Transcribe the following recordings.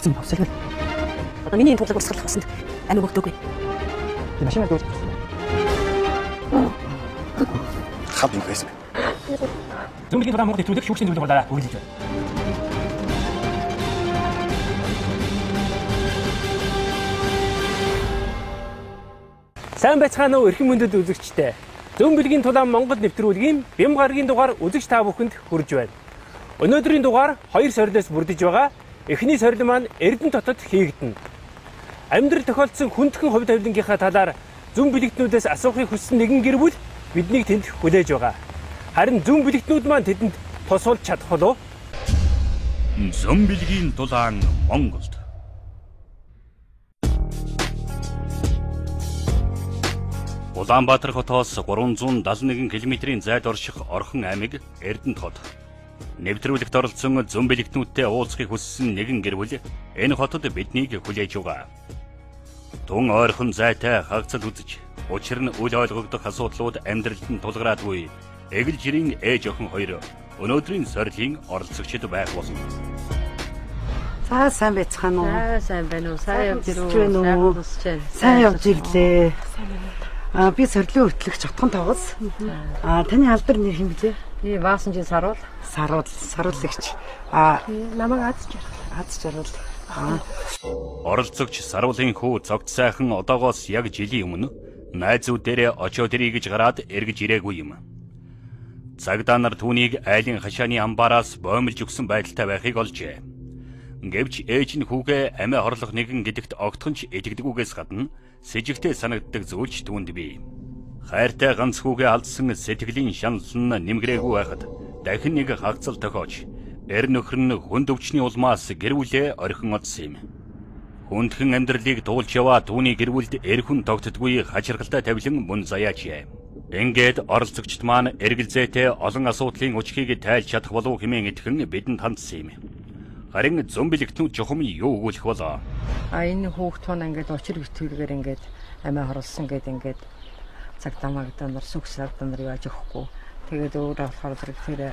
Авсан авсаг. Одоо миний энэ тулаг урсгалах басанд амиг өгдөггүй. Die Maschine durch. Хав юм байсан. Зөмбөлийн тулаан Монгол нэвтрүүлэг шүүгчийн зөвлөгөө болоо үргэлжлэж байна. Сайн байцгаана уу эрхэм мөндөд үзэгчтэй. Зөмбөлийн тулаан Монгол нэвтрүүлгийн бям гарагийн дугаар үзэгч та бүхэнд хүрж байна. Өнөөдрийн дугаар 2 сорилоос бүрдэж байгаа. Эхний сорил маань Эрдэнэ хотод хийгдэнэ. Амьдрал тохиолдсон хүндхэн хувь тавилангийнхаа талаар зүүн бэлэгтнүүдээс асуухыг хүссэн нэгэн гэр бүл биднийг тэнд хүлээж байгаа. Харин зүүн бэлэгтнүүд маань тэдэнд тусалж чадах болов? Зүүн бэлгийн тулаан Монголд. Улаанбаатар хотоос 371 км-ийн зайд орших Орхон аймаг Эрдэнэ хот. Нэвтрүүлэгт оролцсон зүүн бэлэгтнүүдтэй уулзахыг хүссэн нэгэн гэр бүл энэ хотод биднийг хүлээж байгаа. Тун ойрхон зайтай хагцад үзэж, учир нь үл ойлгогдох асуудлууд амьдралд нь тулгараадгүй эгэл жирийн ээж охин хоёр өнөөдрийн сорилын оролцогчид байх болно. За сайн байцгаана уу? Сайн байна уу? Сайн явж ирүү. Сайн явж ирлээ. Би сорилын өртлөгч Отхон Тогос. Таны алдар нэр хэм блэ? Би Ваасанжи Саруул. Саруулагч. Намайг Аз жаргал. Оролцогч Саруулын хүү зогт сайхан одоогоос яг жилийн өмнө найзууд дээрээ очоод ирье гэж гараад эргэж ирээгүй юм. Цагдаа нар түүнийг айлын хашааны амбаараас боомлж өгсөн байдалтай байхыг олжээ. Гэвч ээж нь хүүгээ амиа хорлох нэгэн гэдэгт огтхонч итгэдэггүйгээс гадна сэжигтэй санагддаг зүйлч түүнд бий. Хайртай ганц хүүгээ алдсан сэтгэлийн шаналн нэмгэрээгүй байхад дахин нэг хагцал тохиож эр нөхөр нь хүнд өвчний улмаас гэр бүлээ орхин одсон юм. Хүндхэн амьдралыг туулж яваа түүний гэр бүлд эр хүн тогтдоггүй хачиргалтай тавилан мөн заяачээ. Ингээд оролцогчд маань эргэлзээтэй олон асуудлын өчгийг тайлж чадах болов хэмээн итгэн бидэнд хандсан юм. Харин зүүн бэлэгтнүүд жухам юу өгүүлэх болоо? Энэ хүүхд тун ингээд учир битүүлгээр ингээд амиа хорлсон гэдэг ингээд цагдаа магдаа нар сүгс цагдаа нар яаж өгөхгүй. Тэгээд өөрөө болохоор тэр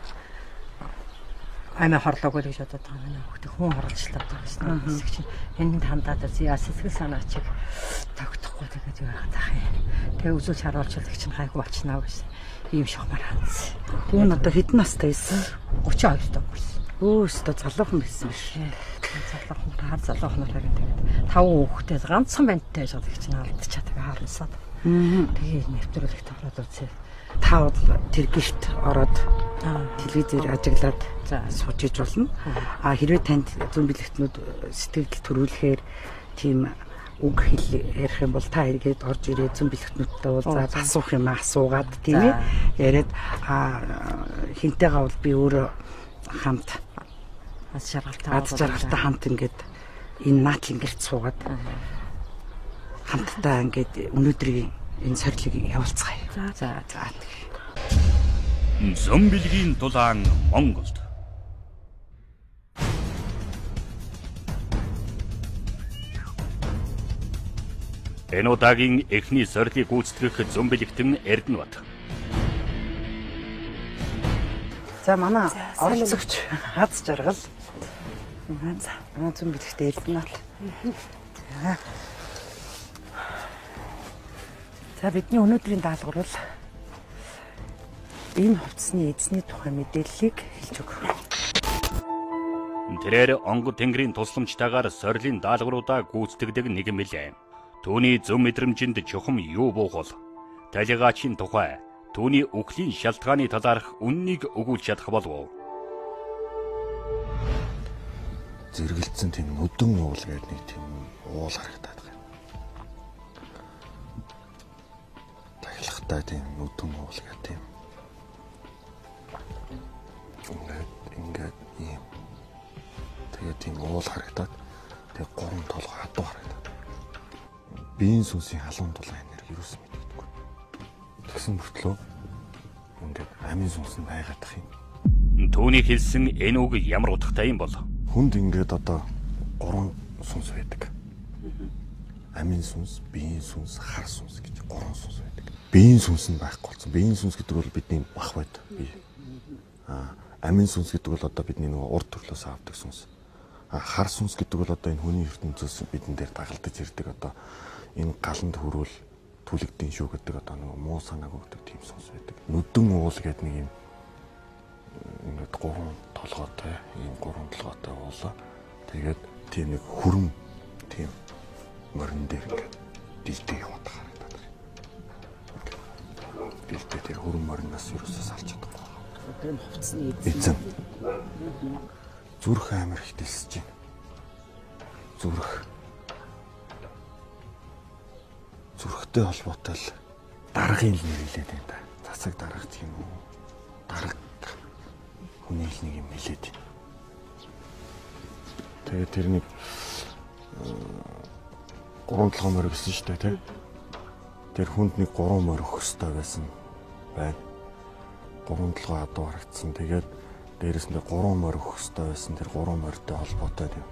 амиа хорлоогүй гэж бодоод байгаа юм. Хүүхд хүн хорлцлаа гэсэн хэсэг чинь энд хандаад зяа сэтгэл санаачиг тогтохгүй тэгээд юу яах тах юм. Тэгээд үзүүл харуулчлагч нь хайгуу болчихнаа гэсэн ийм шохмар хандсан. Түүн одоо хэдэн настай байсан? 32 даа гэсэн. Өөстө залуухан байсан биш. Залуухан залуухан тэгээд 5 хүүхдтэй ганцхан банттай ажил гэж чинь алдчихаа тэгээд харамсаад. Тэгээд нэвтрүүлэгт ороод үзээ. Та бол тэр гэрт ороод телевизээр ажиглаад сууж иж болно. Хэрвээ танд зүүн бэлэгтнүүд сэтгэл төрүүлэхээр тийм үг ярих юм бол та эргээд орж ирээ зүүн бэлэгтнүүдтэй уулзаад асуух юм асуугаад тийм ээ. Яриад хинтэйгээ бол би өөрөө хамт аз жаргалтай хамт ингээд энэ наатлын гэрт суугаад хамтдаа ингээд өнөөдрийн энэ сорилыг явуулцгаая. За. Зүүн бэлгийн тулаан Монголд. Энэ удаагийн эхний сорилыг гүйцэтгэх зүүн бэлэгтэн Эрдэнэ бат. За манай оролцогч Аз жаргал. Зүүн бэлэгтэн Эрдэнэ бат. За бидний өнөөдрийн даалгавар бол энэ хувцсны эзний тухай мэдээллийг хэлж өгөх. Тэрээр онгод тэнгэрийн тусламжтайгаар сорилын даалгавруудаа гүйцэтгэдэг нэгэн мэлээ. Түүний зөв мэдрэмжинд чухам юу буух бол талигаачийн тухай түүний үхлийн шалтгааны талаарх үннийг өгүүлж чадах болов. Зэрэгэлцэн тийм нүдэн уул гэдэг нэг тийм уул харагдаад байна. Тахилгатай тийм нүдэн уул гэдэг тийм. Ингээд ийм. Тэгээд тийм уул харагдаад тэгээд гурван толгой хадуу харагдаад. Биеийн сүнсийн халуун дулаан энерги юусэн мэддэггүй. Тэгсэн мөртлөө ингээд амийн сүнс нь байгаадах юм. Түүний хэлсэн энэ үг ямар утгатай юм бол? Хүнд ингээд одоо гурван сүнс байдаг. Амийн сүнс, биеийн сүнс, хар сүнс гэж гурван сүнс байдаг. Биеийн сүнс нь байхгүй болсон. Биеийн сүнс гэдэг бол бидний бах байд. Амийн сүнс гэдэг бол одоо бидний нөгөө урд төрлөөс авдаг сүнс. Хар сүнс гэдэг бол одоо энэ хүний ертөнцөөс бидэн дээр дагалдаж ирдэг одоо энэ галанд хүрүүл түлэгдэн шүү гэдэг одоо нэг муу санааг өгдөг тийм сүнс байдаг. Нүдэн уул гэдэг нэг юм ингээд гурван толгойтой ийм гурван толгойтой уулаа. Тэгээд тийм нэг хүрэн тийм морин дээр ингээд дилдээ яваад харагдаад байна. Дилдээ тэр хүрэн мориноос юусоо салж чадахгүй. Тэр хувцсны эзэн. Зүрх амар их дэлсэж байна. Зүрхтэй холбоотой л даргын л нэр хэлээд байна да. Засаг дарга гэх юм уу? Дарга хүний л нэг юм хэлээд байна. Тэгээд тэр нэг 3-7 морь гэсэн шүү дээ тий. Тэр хүнд нэг 3 морь өгөх хэрэгтэй байсан байна. 3-7 адуу харагдсан. Тэгээд дээрэс нь 3 морь өгөх хэрэгтэй байсан. Тэр 3 морьтой холбоотой тийм.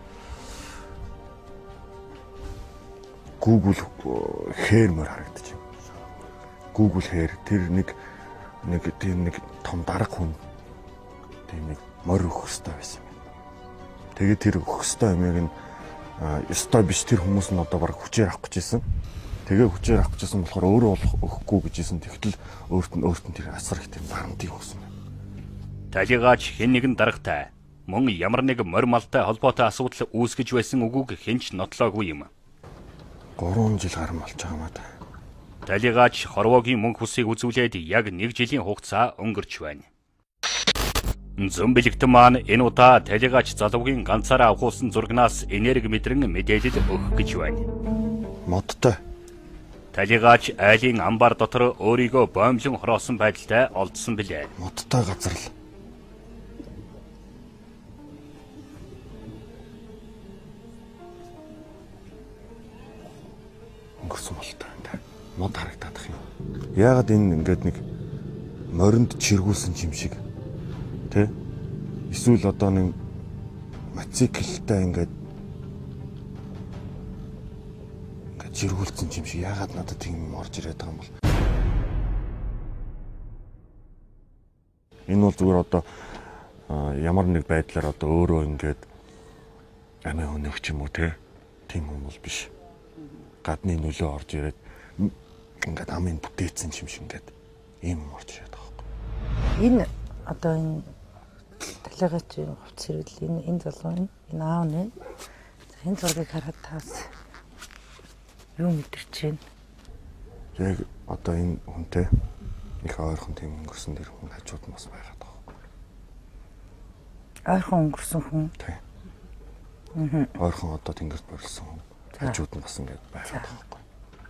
Google хээр мөр харагдаж байна. Google хээр тэр нэг том дарга хүн тийм нэг морь өгөх хэрэгтэй байсан юм. Тэгээд тэр өгөх хэрэгтэй юмыг нь ёстой биш тэр хүмүүс нь одоо баг хүчээр авах гэжсэн. Тэгээ хүчээр авах гэжсэн болохоор өөрөө өгөхгүй гэжсэн. Тэгтэл өөрт нь тэр асар их тэр дарамтыг өгсөн байна. Талигаач хэн нэгэн даргатай мөн ямар нэг морь малтай холбоотой асуудал үүсгэж байсан үгүйг хэнч нотлоогүй юм. 3 жил гарсан болж байгаа юм да. Талигаач хорвоогийн мөнх хүсийг үзүүлээд яг 1 жилийн хугацаа өнгөрч байна. Зомбилэгтэн маань энэ удаа талигаач залуугийн ганцаараа авахулсан зурагнаас энерги мэдрэн мэдээлэл өгөх гэж байна. Модтой. Талигаач айлын амбар дотор өөрийгөө боомлон хороосон байдалтай олдсон билээ. Модтой газар л. Өнгөрсөн болтой байна. Мод харагдаад ах юм. Яагаад энэ ингээд нэг моринд чиргүүлсэн юм шиг тэ? Эсвэл одоо нэг мотоциклтай ингээд чиргүүлсэн юм шиг яагаад надад тийм орж ирээд байгаа юм бол? Энэ бол зүгээр одоо ямар нэг байдлаар одоо өөрөө ингээд амиа өнөөгч юм уу те? Тийм юм бол биш. Гадны нөлөө орж ирээд ингээд амын бүтээсэн юм шиг ингээд ийм орж ирээд байгаа байхгүй. Энэ одоо энэ талигаач хувцс хэрүүл энэ залуу энэ аав нь энэ зургийг хараад таас юу мэдэрч байна? Яг одоо энэ хүнтэй их ойрхон тийм өнгөрсөн дэр хүн хажууд нь бас байгаад байгаа байхгүй. Ойрхон өнгөрсөн хүн. Тийм. Ойрхон одоо тэнгэрт борилсон хүн. Хажууд нь бас ингээд байгаад байгаа байхгүй.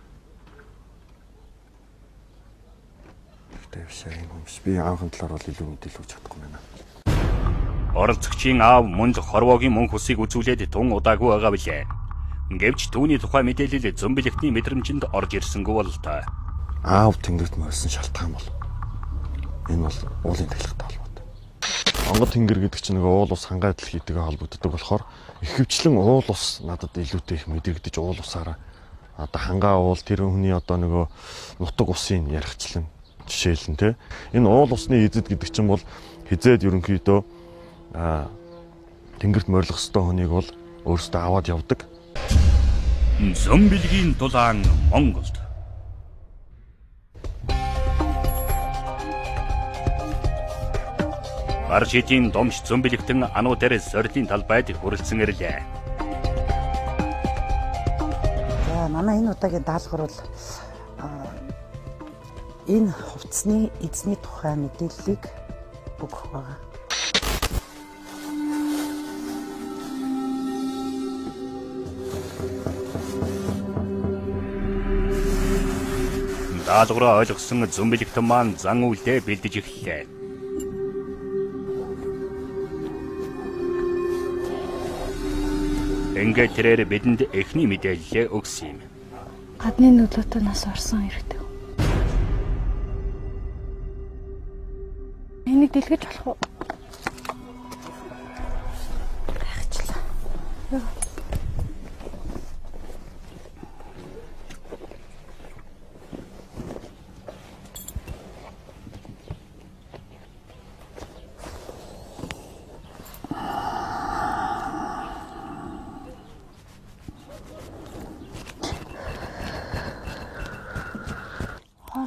Тэвшээ юм биш. Би аавын талаар бол илүү мэдээлэл өгч чадахгүй байна. Оролцогчийн аав мөн хорвоогийн мөнх хүсийг үзүүлээд тун удаагүй байгаа билээ. Гэвч түүний тухай мэдээлэл зомбилэгтний мэдрэмжинд орж ирсэнгүй бол та. Аав тэнгэрт морьсон шалтгаан бол энэ бол уулын тахилгатай холбоотой. Онгод тэнгэр гэдэг чинь нэг уул ус хангаа адил хийдгээ холбогддог болохоор ихэвчлэн уул ус надад илүүтэй их мэдрэгдэж уул усаараа одоо хангаа уул тэр хүний одоо нөгөө нутаг усын ярихчлан жишээлэн те энэ уул усны эзэд гэдэг чинь бол хизээд ерөнхийдөө тэнгэрт морилох ёстой хүнийг бол өөрөөсөө аваад явдаг. Зомбилгийн дулаан Монголд. Аржидийн домш зомбилэгтэн ануу дээр сорилын талбайд хүрэлцэн ирлээ. За манай энэ удаагийн даалгавар бол энэ хувцсны эзний тухай мэдээллийг өгөх байгаа. Даалгавраа ойлгосон зомбилэгтэн маань зан үйлдээ бэлдэж эхэллээ. Ингээд тэрээр бидэнд эхний мэдээлэл өгсөн юм. Гадны нөлөөтэй нас орсон хэрэгтэй. Энийг дэлгэж болох уу? Гайхчлаа.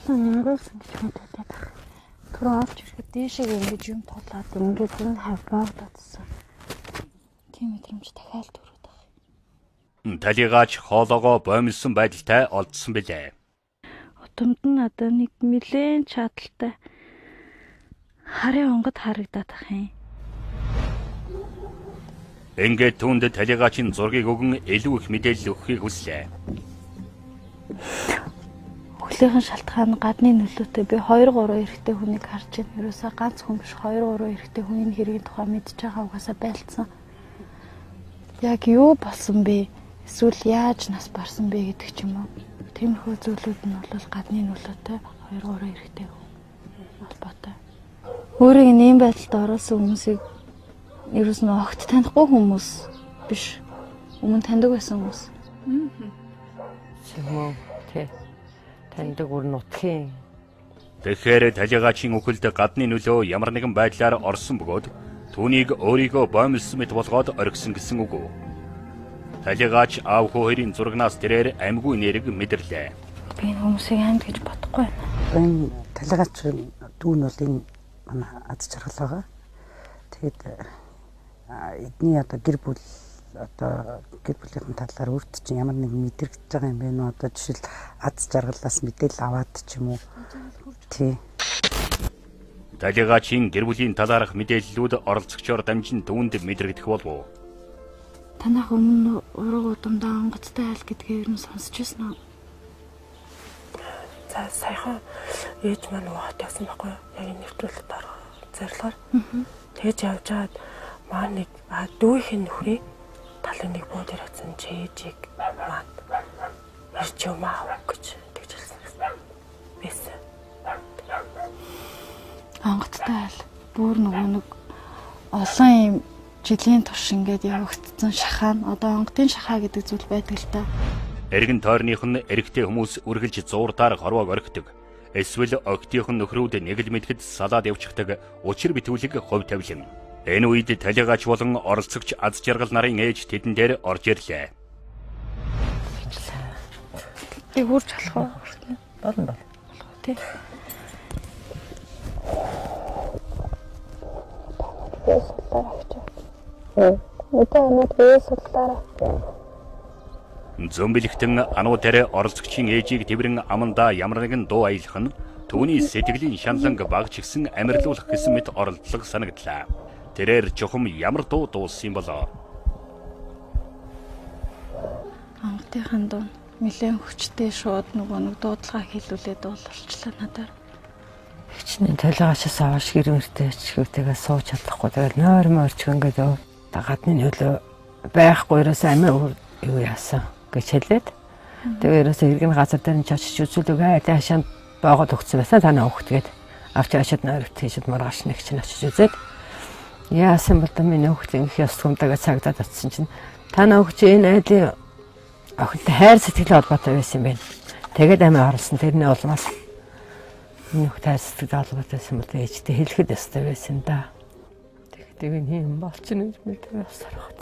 Цуглаан янгуулсан гэж мэдээд байна. Түр авч ирэхэд дээшээ ингэж юм тулаад ингээд энэ хавбаагдсан. Тийм мэдрэмж дахиад төрөд байна. Талигаач хоолоогоо боомлсон байдалтай олдсон билээ. Утамд нь одоо нэг нэлээд чадaltaй харын онгод харагдаад байх юм. Ингээд түүнд талигаачийн зургийг өгөн илүү их мэдээлэл өгөхийг хүслээ. Хүлээхэн шалтгаан гадны нөлөөтэй би 2-3 эрэгтэй хүнийг харж байна. Ерөөсөө ганц хүн биш 2-3 эрэгтэй хүний хэргийн тухай мэдж байгаа угаасаа байлцсан. Яг юу болсон бэ? Эсвэл яаж нас барсан бэ гэдэг ч юм уу. Тиймэрхүү зүйлүүд нь бол гадны нөлөөтэй 2-3 эрэгтэй хүн холбоотой. Өөрийг нэм байдалд оруулсан хүмүүсийг ерөөс нь огт танихгүй хүмүүс биш. Өмнө таньдаг байсан хүмүүс. Чимээ тий. Таньдаг бүр нутгийн. Тэгэхээр талигаачийн үхэлд гадны нөлөө ямар нэгэн байдлаар орсон бөгөөд түүнийг өөрийгөө боомлсон мэт болгоод оргисон гэсэн үг. Талигаач аав хүү хоёрын зурагнаас тэрээр амьгүй нэрэг мэдэрлээ. Би энэ хүмүүсийг амьд гэж бодохгүй байна. Энэ талигаач дүүн бол энэ манай аз жаргал байгаа. Тэгээд эдний одоо гэр бүлийн талаар өөрт чинь ямар нэг мэдрэгдэж байгаа юм бэ нөө одоо жишээл аз жаргалаас мэдээлэл аваад ч юм уу. Тий. Талигаачийн гэр бүлийн талаарх мэдээллүүд оролцогчоор дамжин түүнд мэдрэгдэх болов. Танах өмнө ураг удамдаа онгоцтой айл гэдгийг нь сонсч байсан уу? За саяхан ээж маань хот явсан байхгүй юу? Яг энэ нэвтрүүлэлт орох зорилгоор. Тэгж явж хаад маа нэг дүүхийн нөхрий талын нэг бууд ирсэн чэжиг маань ирж юм аа гэж тэгж хэлсэн. Бэсэн. Онгоцтой айл бүр нэг олон юм жилийн турш ингээд явагдсан шахаа нь одоо онгодын шахаа гэдэг зүйл байдаг л да. Эргэн тойрных нь эрэгтэй хүмүүс үргэлж зуурдаар хорвоог орхидог. Эсвэл октийн нөхрүүд нэг л мэдхэд салаад явчихдаг учир битүүлэг хувь тавилан. Энэ үед талигаач болон оролцогч аз жаргал нарын ээж тэдэн дээр орж ирлээ. Би хурж алах уу? Болно. Тий. Зомбилэгтэн ануудаараа оролцогчийн ээжийг тэрэн амандаа ямар нэгэн дуу аялах нь түүний сэтгэлийн шаналнг багч гисэн амьрлуулах гэсэн мэт оролдлого санагдлаа. Тэрээр чухам ямар дуу дуулсан болоо. Онгодын дуу нэлээд хүчтэй шууд нэг дуудлага хийлүүлээд дуулалчлаа надаар. Хичнээн талигаачаас аваш гэрмэртэй чигтэйгээ сууж чадахгүй. Тэгээд нойр морч ингээд гадны нөлөө байхгүй ерөөсөө амиа юу яасан гэж хэлээд. Тэгээд ерөөсөө иргэн газар дээр нь очиж үзүүлэг айлаа хашаанд боогод өгсөн байсан. Танаа өгтгээд авч хашаад нойрт хийшэд маргааш нэг чинь очиж үзээд яасан бол миний өгтлийн их ёсгомдоогоо цагдаад атсан чинь танаа өгч энэ айлын охинтой хайр сэтгэлийн холбоотой байсан юм байна. Тэгээд амиа оруулсан тэрний улмаас нөх тайрсдаг албатайсан бол ээжтэй хэлэхэд ястай байсан да. Тэгээд юм болчихно гэж мэдээ явсарахад.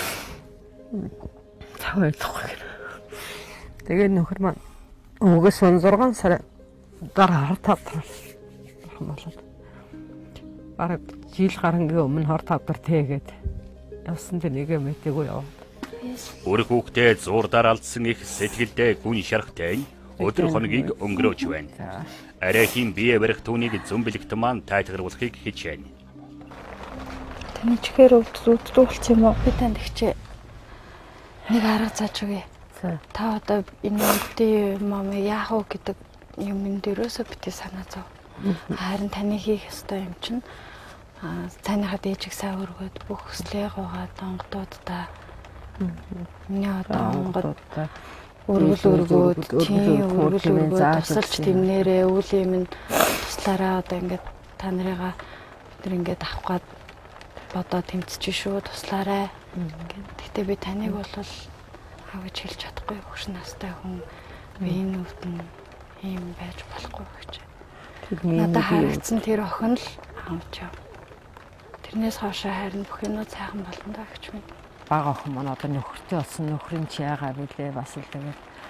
Тавайлахгүй. Тэгээд нөхөр маань өвгөөс 6 сар дараа хор тавтар болоод. Бараг жил гарангийн өмнө хор тавтар тэгээд явсан дээр нэгэ мэтэггүй яваад. Өөр хүүхдээ зуурдаар алдсан их сэтгэлдээ гүн шарахтай өдөр хоногийг өнгөрөөж байна. Арайхийн бие барих түүнийг зомбилэгт маань тайлгаруулахыг хичээнэ. Таны чихээр өвдөлүүлчих юм уу? Би танд ихчээ. Нэг арга зааж өгье. Та одоо энэ үдээ мам яах вэ гэдэг юм дээрөөсөө битээ санаа зов. Харин таны хийх ёстой юм чинь танихад ээжиг сайн өргөөд бүх хүслээ гоогаад онгодуудаа миний одоо онгод өргөд тусалж тэмнэрээ үйл юм нь туслаараа одоо ингээд та нарыгаа бид ингээд авах гад бодоо тэмцэж шүү туслаарай. Гэтэ би таныг бол аа гэж хэлж чадахгүй хөш настай хүн би энэ өвдөн ийм байж болохгүй гэж. Надад харагдсан тэр охин л авч яв. Тэрнээс хоошоо харин бүх юмуд сайхан болно даа гэж минь. Бага охин маань одоо нөхөртэй болсон нөхрийн чи яагаа билээ бас л тэгээд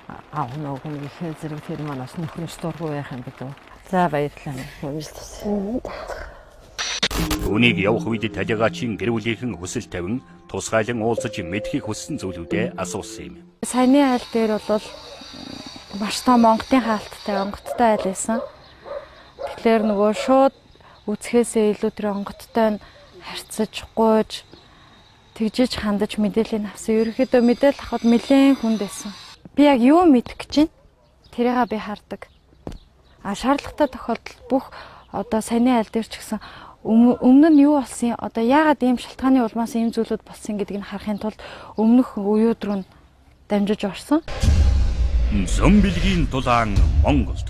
аав нууг нэг их зэрэг тэр манаас нөхөрч дургүй байх юм гэдэг. За баярлалаа. Хэмжил тус. Түүнийг явах үед талигаачийн гэр бүлийнхэн хүсэл тавин тусгайлан уулзаж мэдхийг хүссэн зүйлүүдээ асуусан юм. Саяны айл дээр бол маш том онготын хаалттай онготтой айл байсан. Тэгэхээр нөгөө шууд үзэхээсээ илүү тэр онготтой нь харьцаж гуйж тэгжиж хандаж мэдээлэл авсан. Ерөнхийдөө мэдээлэл авахд нэлээд хүнд байсан. Би яг юу мэдэх гэж байна? Тэрийг би хардаг. Шаардлагатай тохиолдолд бүх одоо саяны айл дээр ч гэсэн өмнө нь юу болсон, одоо яагаад ийм шалтгааны улмаас ийм зүйлүүд болсон гэдгийг харахын тулд өмнөх үеуд рүү дамжиж орсон. Зомбилгийн дулаан Монголд.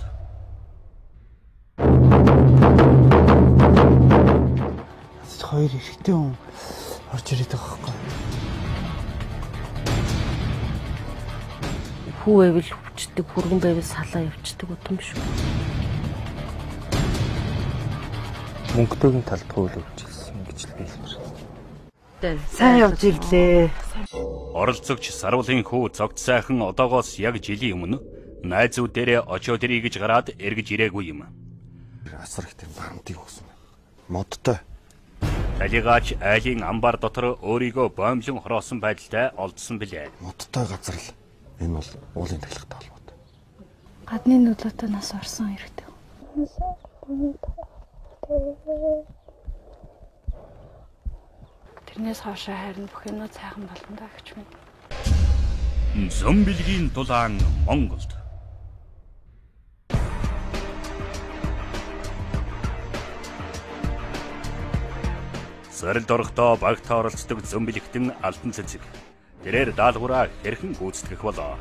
Хоёр эрэгтэй хүн орж ирээд байгаа байхгүй. Хүү байвал хүчдэг, хүргэн байвал салаа явчихдаг утам шүү. Мөнгөтэйгийн талд хууль өвчлсөн гэж л хэлмээр. Сайн явж ирлээ. Оролцогч Сарвалын хүү Зогт сайхан одоогоос яг жилийн өмнө найзуудаараа очоод ирье гэж гараад эргэж ирээгүй юм. Асар их тийм барамтыг өгсөн. Модтой. Талигаач айлын амбар дотор өөрийгөө боомлон хороосон байдалтай олдсон билээ. Модтой газар л энэ бол уулын тахилгатай холбоотой. Гадны нөлөөтэй нас орсон хэрэгтэй. Тэрнээс хоошоо харин бүх юм цайхан болно даа гэж минь. Зомбилгийн дулаан Монголд. Сорилд орохдоо багт оролцдог зомбилэгтэн алтан цэцэг. Тэрээр даалгавраа хэрхэн гүйцэтгэх болоо.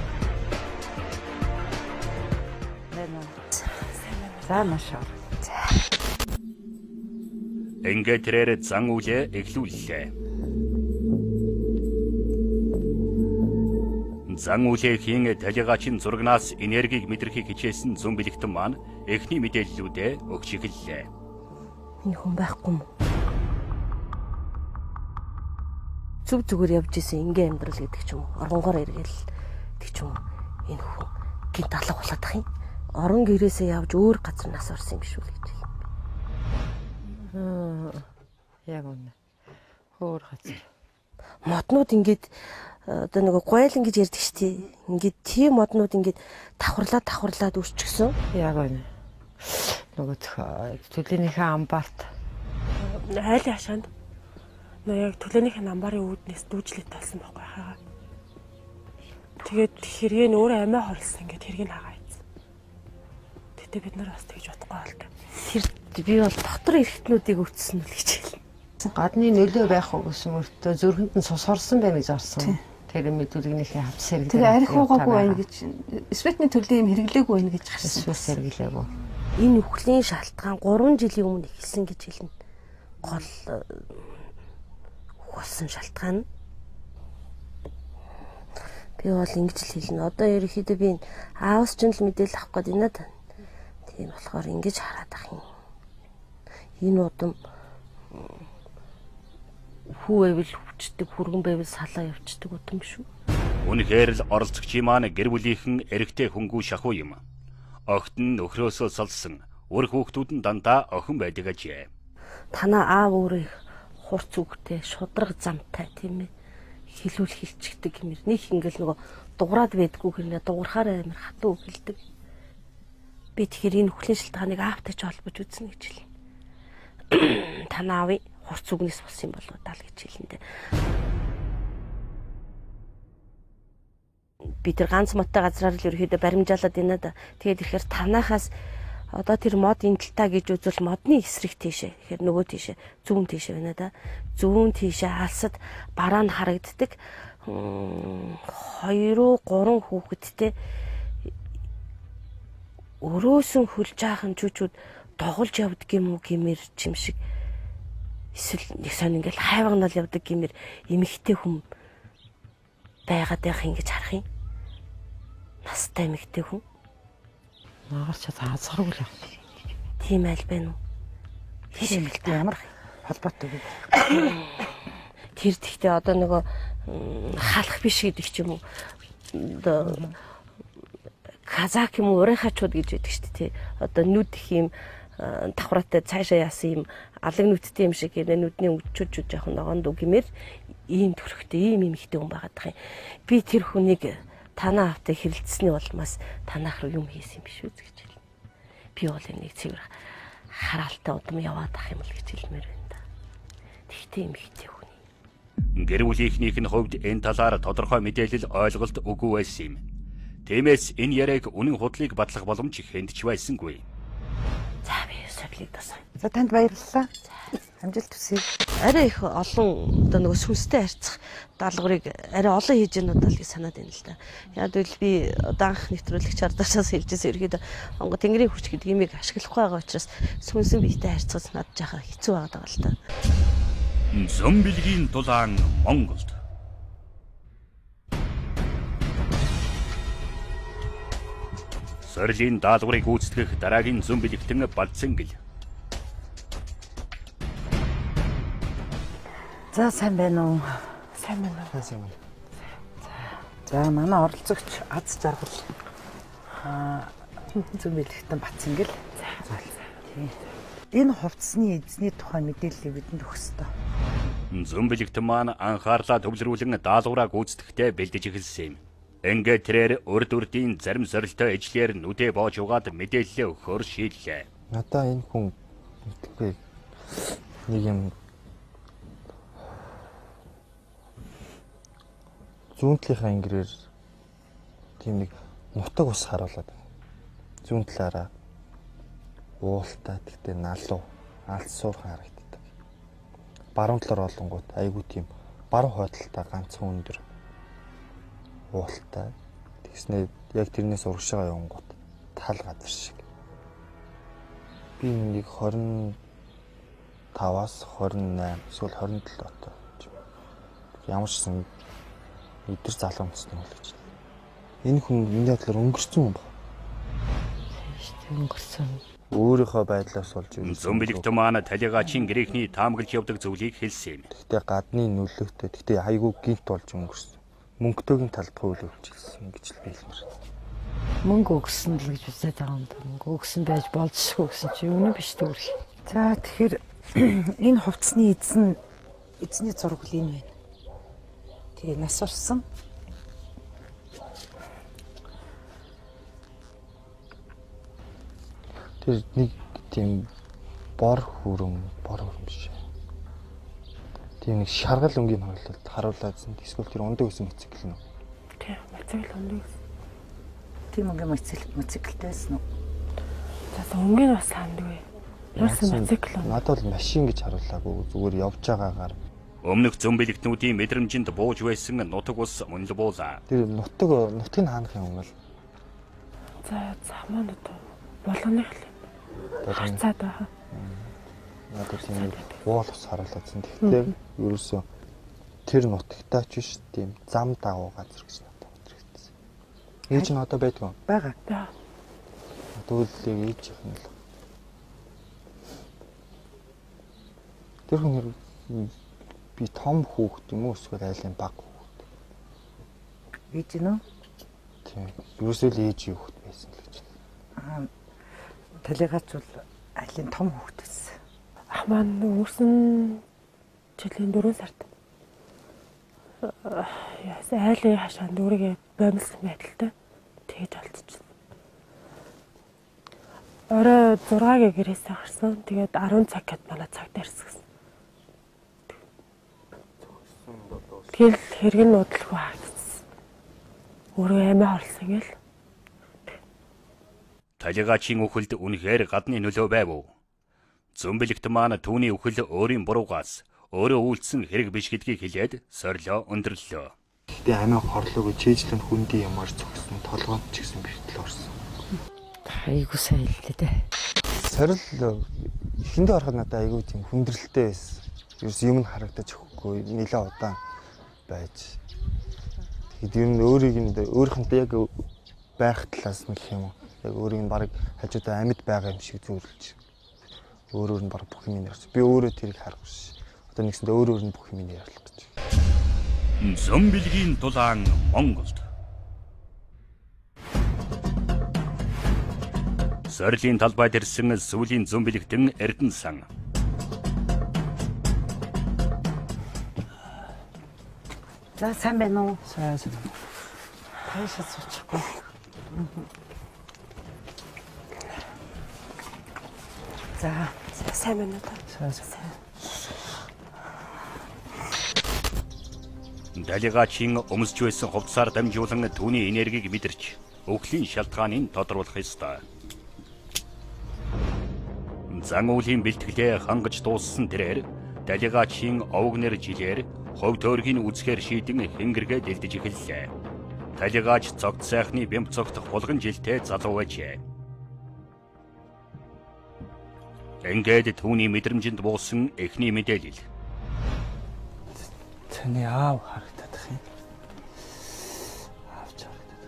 За машаа. Ингээд тэрээр зан үлээ эхлүүллээ. Зан үлээхийн талигаачийн зурагнаас энергийг мэдрэхийг хичээсэн зомбилэгтэн маань эхний мэдээллүүдээ өгч эхэллээ. Энэ хүн байхгүй юм. Зүг зүгээр явж исэн ингийн амьдрал гэдэг ч юм уу. Оронгоор эргэл гэдэг ч юм уу. Энэ хүн гинт алга болоод ах юм. Орон гэрээсээ явж өөр газар нас орсон юм биш үү гэж хэлсэн. Яг үнэ. Өөр газар. Моднууд ингээд одоо нэг гойлон гэж ярьдаг штий. Ингээд тийм моднууд ингээд давхарлаад үрчгсөн. Яг үнэ. Нөгөө төлөөнийхөө амбарт айлын хашаанд яг төлөөнийхөө амбарын үүднээс дүүжлээд талсан байхгүй хаа. Тэгээд хэрэг нь өөрөө амиа хорлсон ингээд хэрэг нь хагаа ийцсэн. Тэгтээ бид нар бас тэгж бодохгүй бол та. Тэр би бол дотор эргэтнүүдийг өвчсөн үл гэж хэлнэ. Гадны нөлөө байх уу гэсэн мөртөө зүрхэнд нь цус орсон байна гэж орсон. Тэр мэдүүлгийнхээ хавц сэрэг. Тэгээ арих уугаагүй байна гэж спетний төрлийн юм хэрэглээгүй байна гэж гарсан. Сэргэлээгүй. Энэ үхлийн шалтгаан 3 жилийн өмнө эхэлсэн гэж хэлнэ. Гол болсон шалтгаан. Би бол ингэж л хэлнэ. Одоо ерөөхдөө би аавс ч л мэдээлэл авах гээд байна да. Тийм болохоор ингэж хараад ах юм. Энэ удам хүү байвал хүчдэг, хүргэн байвал салаа явчихдаг утам шүү. Үнэхээр л оролцогчийн маань гэр бүлийнхэн эрэгтэй хөнгүү шахуу юм. Огт нь нөхрөөсөө салсан үр хүүхдүүд нь дандаа охин байдаг ажээ. Танаа аав өөрөө хурц үгтэй, шудраг замтай тийм ээ. Хилүүл хилчигдэг гэмээр нэг ингээл нөгөө дуграад байдгүй хэрнээ дуурхаар амир хатуу хэлдэг. Би тэгэхээр энэ үхлийн шалтгааныг аавтай ч холбож үзнэ гэж хэлнэ. Танаа аавын хурц үгнээс болсон юм болоо даа л гэж хэлнэ. Би тэр ганц моттой газраар л ерөөдөө баримжаалаад байна да. Тэгээд ихээр танахаас одоо тэр мод интэлтаа гэж үзвэл модны эсрэг тийшээ. Тэгэхээр нөгөө тийшээ, зүүн тийшээ байна да. Зүүн тийшээ алсад бараа нь харагддаг. 2-3 хүүхэдтэй өрөөсөн хөлж аахан чүчүүд доголж явдаг юм уу гэмээр чим шиг. Эсвэл нэг сон ингээл хайвагнал явдаг гэмээр эмэгтэй хүн байгаад байх ингэж харах юм. Настай эмэгтэй хүн. Наагарч заазгаргүй л явах. Тийм айл байна уу? Тийм л ямар холбоотой вэ? Тэр тэгтээ одоо нөгөө халах биш гэдэг ч юм уу. Одоо казак юм уу урайхачууд гэж байдаг шүү дээ. Одоо нүд их юм давхраатай цаашаа яасан юм алаг нүдтэй юм шиг гэнэ нүдний өвчөж жоох ногоон дүү гэмээр ийм төрхтэй ийм ихтэй хүн байгаад байгаа юм. Би тэр хүнийг танаа автаа хэрэлдсэний улмаас танах руу юм хийсэн юм биш үү гэж хэлнэ. Би бол энийг цэвэр хараалтай удам яваад ах юм л гэж хэлмээр байна да. Тэгтээ юм ихтэй хүн. Гэр бүлийнхнийх нь хувьд энэ талаар тодорхой мэдээлэл ойлголт үгүй байсан юм. Тиймээс энэ яриаг үнэн худлыг батлах боломж хэндч байсангүй. За би сувлыг тасаа. За танд баярлалаа. Амжилт хүсье. Арай их олон одоо нөгөө сүнстэй харьцах даалгаврыг арай олон хийж яана удаа л санаад байна л да. Яг л би одоо анх нэвтрүүлэгч ардашаас хэлжсэн ерөөд онгоо тэнгэрийн хүч гэдэг имийг ашиглахгүй байгаа учраас сүнсэн биетэй харьцаж надад жаахан хэцүү байгаа л да. Зомбилгийн дулаан Монголд. Сорлийн даалгаврыг гүйцэтгэх дараагийн зомбилэгтэн Балцэнгэл. За сайн байна уу? Сайн байна. Сайн байна. За манай оролцогч Аз жаргал зөмбөлөгтөн Бацэнгэл. Энэ хувцсны эзний тухай мэдээллийг бидэнд өгөх ёстой. Зомбилэгтэн маань анхаарлаа төвлөрүүлэн даалгавраа гүйцэтгэхдээ бэлдэж эхэлсэн юм. Ингээд тэрээр урд урдын зарим сорилттой ижлэр нүдэ боож угаад мэдээлэл өгөхөөр шийдлээ. Надаа энэ хүн мэдгүй нэг юм зүүнтлийнхаа ангирээр тийм нэг нутаг ус харуулад зүүн талаараа уултай тэгтээ налуу алсуурхан харагддаг. Баруун талаар олонгууд айгүй тийм баруун хойдолтой ганцхан өндөр уултай. Тэгснээр яг тэрнээс урагшаа явангууд тал газар шиг. Би нэг 25-аас 28 эсвэл 27 отоо. Ямар ч сан өдөр залуу насны хүн гэж. Энэ хүн миний бодлоор өнгөрсөн хүн байна. Өнгөрсөн. Өөрийнхөө байдлаас болж зомбилэгтэн маань талигаачийн гэрээхний таамаглаж явдаг зүйлийг хэлсэн юм. Гэхдээ гадны нөлөөтэй гэхдээ айгүй гинт болж өнгөрсөн. Мөнгөтэйгийн талд хууль үйлчилсэн гэж л хэлмээр. Мөнгө өгсөн л гэж үзээд байгаа юм да. Мөнгө өгсөн байж болцсохгүй гэсэн чи үнэн биш төрх. За тэгэхээр энэ хувцсны эзний зураг л энэ байна. Тэгээ нас орсон. Тэр нэг тийм бор хүрэн биш. Тийм нэг шаргал өнгийн хойлолд харуулаадсан. Эсвэл тэр ундаг гэсэн моцикл нь. Тийм, моцикл ундаг гэсэн. Тийм өнгийн моциклтэй байсан уу? За өнгийн бас сандгүй. Яасан моцикл. Надад бол машин гэж харуулаагүй. Зүгээр явж байгаагаар өмнөх зомбилэгтнүүдийн мэдрэмжинд бууж байсан нутаг ус мөн л буулаа. Тэр нутгийг хаанах юм бол? За замаанууд болгоны хэл. Харцаад байгаа. Надад тийм уул ус харуулсан. Тэгтээ ерөөсөө тэр нутагтаа ч биш тийм зам дагуу газар гэж надад бодчихсон. Ээж нь одоо байдгүй. Бага. Дүүлээ ээж их нь л. Тэр хүн би том хүүхэд юм уу эсвэл айлын баг хүүхэд. Ээж нь үү? Тийм. Ерөөсөө л ээж хүүхэд байсан л гэж. Талигаач бол айлын том хүүхэд байсан. Ах маань өөрсөн жилийн 4 сард. Яас айлын хашаанд өөрийгөө бомилсан байдалтай тэгж алдчихсан. Орой 6-гийн гэрээсээ гарсан. Тэгээд 10 цаг гэд манай цагт ирсэн. Тэгэл хэрэг нь удалгүй хаагдсан. Өөрөө амиа хорлсон гэл. Талигаачийн үхэлд үнэхээр гадны нөлөө байв уу? Зомбилэгтэн маань түүний үхэл өөрийн буруугаас өөрөө үйлдсэн хэрэг биш гэдгийг хэлээд сорилоо өндөрлөө. Гэтэ амиа хорлоогүй чэйжлэн хүндий ямар зогсон толгойд ч гэсэн бэртэл орсон. Айгуу сайн л дээ. Сорил эхэндээ харахад надад айгүй тийм хүндрэлтэй байсан. Ерөөс юм нь харагдаж өгөхгүй нэлээд удаан байж. Тэгэд ер нь өөрийнхөнтэй яг байх талаас нь гэх юм уу? Яг өөрийг нь баг хажуудаа амьд байгаа юм шиг зөөрлөж. Өөрөөр нь баг бүх юм ярьсан. Би өөрөө тэрийг харах биш. Одоо нэгсэндээ өөрөөр нь бүх юм ярьлах гэж. Зомбилгийн дулаан Монголд. Сорилын талбайд ирсэн сүүлийн зөмбөлөгтөн Эрдэнэ сан. За сайн байна уу? Сайн. Таашаа суучихгүй. За сайн байна уу та? Сайн. Далигачийн өмсч байсан хувцсаар дамжуулан түүний энергийг мэдэрч өвглийн шалтгааныг тодруулах ёстой. Зан үйлийн бэлтгэлээ хангаж дууссан тэрээр далигачийн овгнэр жилээр хов төөргийн үзэхээр шийдэн хэнгэргээ дэлдэж эхэллээ. Далигач цогт сайхны бямб цогтох булган жилтэй залуу байжээ. Ингээд түүний мэдрэмжинд буусан эхний мэдээлэл. Таны аав харагдаад их юм. Аавч харагдаад.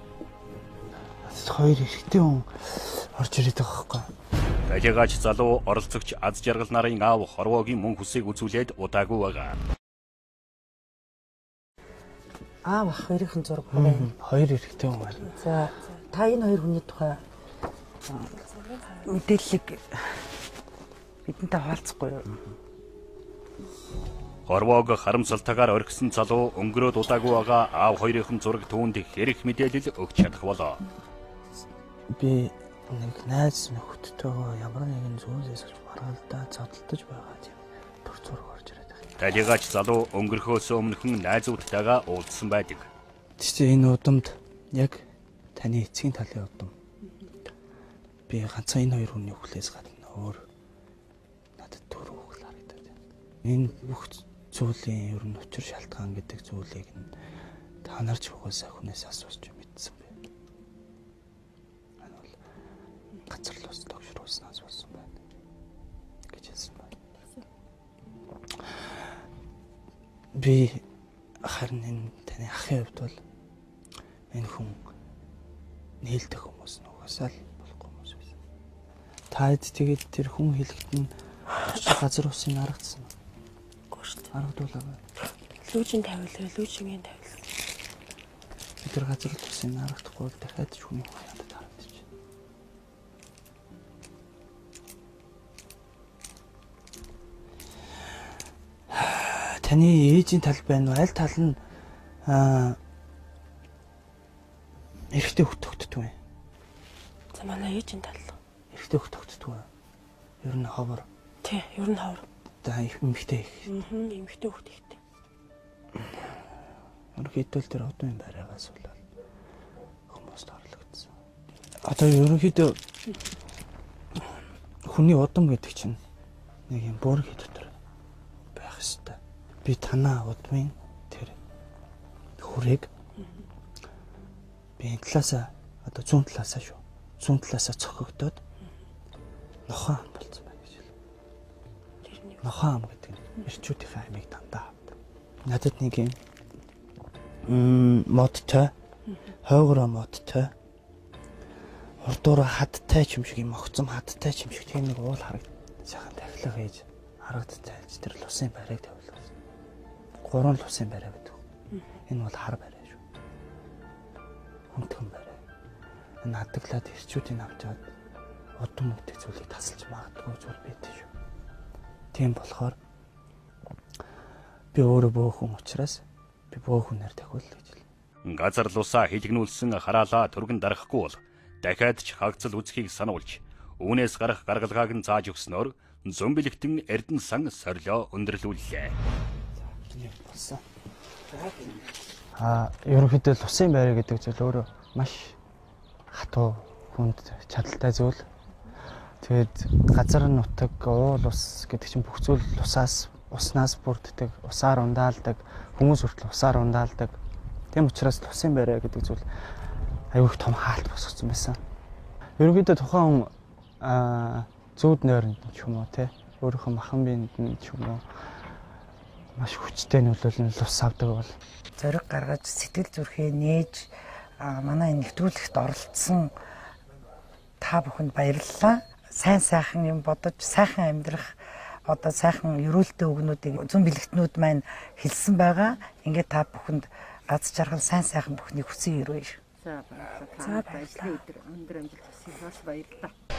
Хоёр эрэгтэй хүн орж ирээд байгаа байхгүй. Далигач залуу оролцогч аз жаргал нарын аав хорвоогийн мөн хүсийг үзүүлээд удаагүй байгаа. аав ах хоёрын зураг байна. Хоёр эрэгтэй хүн байна. За та энэ хоёр хүний тухай мэдээллийг бидэнтэй хуваалцахгүй юу? Хорвоог харамсалтайгаар орхисон залуу өнгөрөөд удаагүй байгаа аав хоёрын зураг түүнд хэрэг мэдээлэл өгч чадах болоо. Би нэг найз нөхдөдөө ямар нэгэн зүйлээс маргалдаа цодтолдож байгаа тийм төр зураг орж ирээд байна. Далигач залуу өнгөрөхөөс өмнөхөн найзуудтайгаа уулзсан байдаг. Тэгвэл энэ удамд яг таны эцгийн талын удам. Би ганцхан энэ хоёр хүний өвлөөс гадна өөр надад төр өвгөл харагдаад байна. Энэ бүх зүйлийн ер нь учир шалтгаан гэдэг зүйлийг нь та нар ч угаасаа хүнээс асууж мэдсэн бэ. Энэ бол газар лус тогшруулснаас болсон байна гэж хэлсэн байна. Би харин энэ таны ахын хувьд бол энэ хүн нээлтэх хүмүүс нь угаасаа л болохгүй хүмүүс байсан. Таад тэгээд тэр хүн хэлэхэд нь газар усын аргацсан. Аргадуулаа. Лүүжин тавилаа, лүүжингийн тавил. Тэр газар усын аргадахгүй бол дахиад ч хүний надад харагдчих. Таны ээжийн тал байна уу? Аль тал нь эрэгтэй хөх тогтдог вэ? За манай ээжийн тал. Эрэгтэй хөх тогтдог. Ер нь ховор. Тий, ер нь ховор. За эмэгтэй их. Эмэгтэй хөхт ихтэй. Ерөнхийдөө тэр одын байраагаас болоод хүмүүст орлогдсон. Одоо ерөнхийдөө хүний удам гэдэг чинь нэг юм буургийн дотор байх ёстой. Би танаа удмын тэр хүрээг би энэ талаасаа одоо зүүн талаасаа шүү. Зүүн талаасаа цохогдоод нохоо ам болсон байна гэж хэлв. Нохоо ам гэдэг нь эрчүүдийн аймыг дандаа авдаг. Надад нэг юм модтой хойгороо модтой урдуура хадтай ч юм шиг юм огцом хадтай ч юм шиг тийм нэг уул харагд. Сайхан тахилга хийж харагдтайж тэр лусын байрыг тавилсан. 3 лусын байраа гэдэг. Энэ бол хар байраа шүү. Хүндхэн байраа. Энэ хадглаад эрчүүдийн авчаад удам өгдөг зүйлийг тасалж магадгүй зүйл байдаг шүү. Тийм болохоор би өөрөө бөөхөн учраас би бөөхөнээр тахиул гэж хэлнэ. Газар лусаа хилгнүүлсэн хараалаа түргэн дарахгүй бол дахиад ч хагцал үзхийг сануулж үүнээс гарах гаргалгааг нь зааж өгснөөр зөмбөлөгтөн Эрдэнэ сан сорилоо өндөрлүүллээ. Ерөнхийдөө лусын байр гэдэг зүйл өөрөө маш хатуу хүнд чадaltaй зүйл. Тэгээд газар нутаг, уул ус гэдэг чинь бүх зүйл уснаас бүрддэг, усаар ундаалдаг, хүмүүс хүртэл усаар ундаалдаг. Тийм учраас лусын байр гэдэг зүйл аюу их том хаалт босгосон байсан. Ерөнхийдөө тухайн хүн зүүд нойронд ч юм уу те өөрийнхөө махан биед нь ч юм уу маш хүчтэй нөлөөлөл ус авдаг бол зориг гаргаж сэтгэл зүрхээ нээж манай нэвтрүүлэгт оролцсон та бүхэнд баярлалаа. Сайн сайхан юм бодож сайхан амьдрах одоо сайхан өрөөлтөө өгнүүдийг зүүн бэлэгтнүүд маань хэлсэн байгаа. Ингээд та бүхэнд аз жаргал сайн сайхан бүхний хүсэн өрөө. За баярлалаа. За баярлалаа. Өндөр амжилт хүсье. Бас баярлалаа.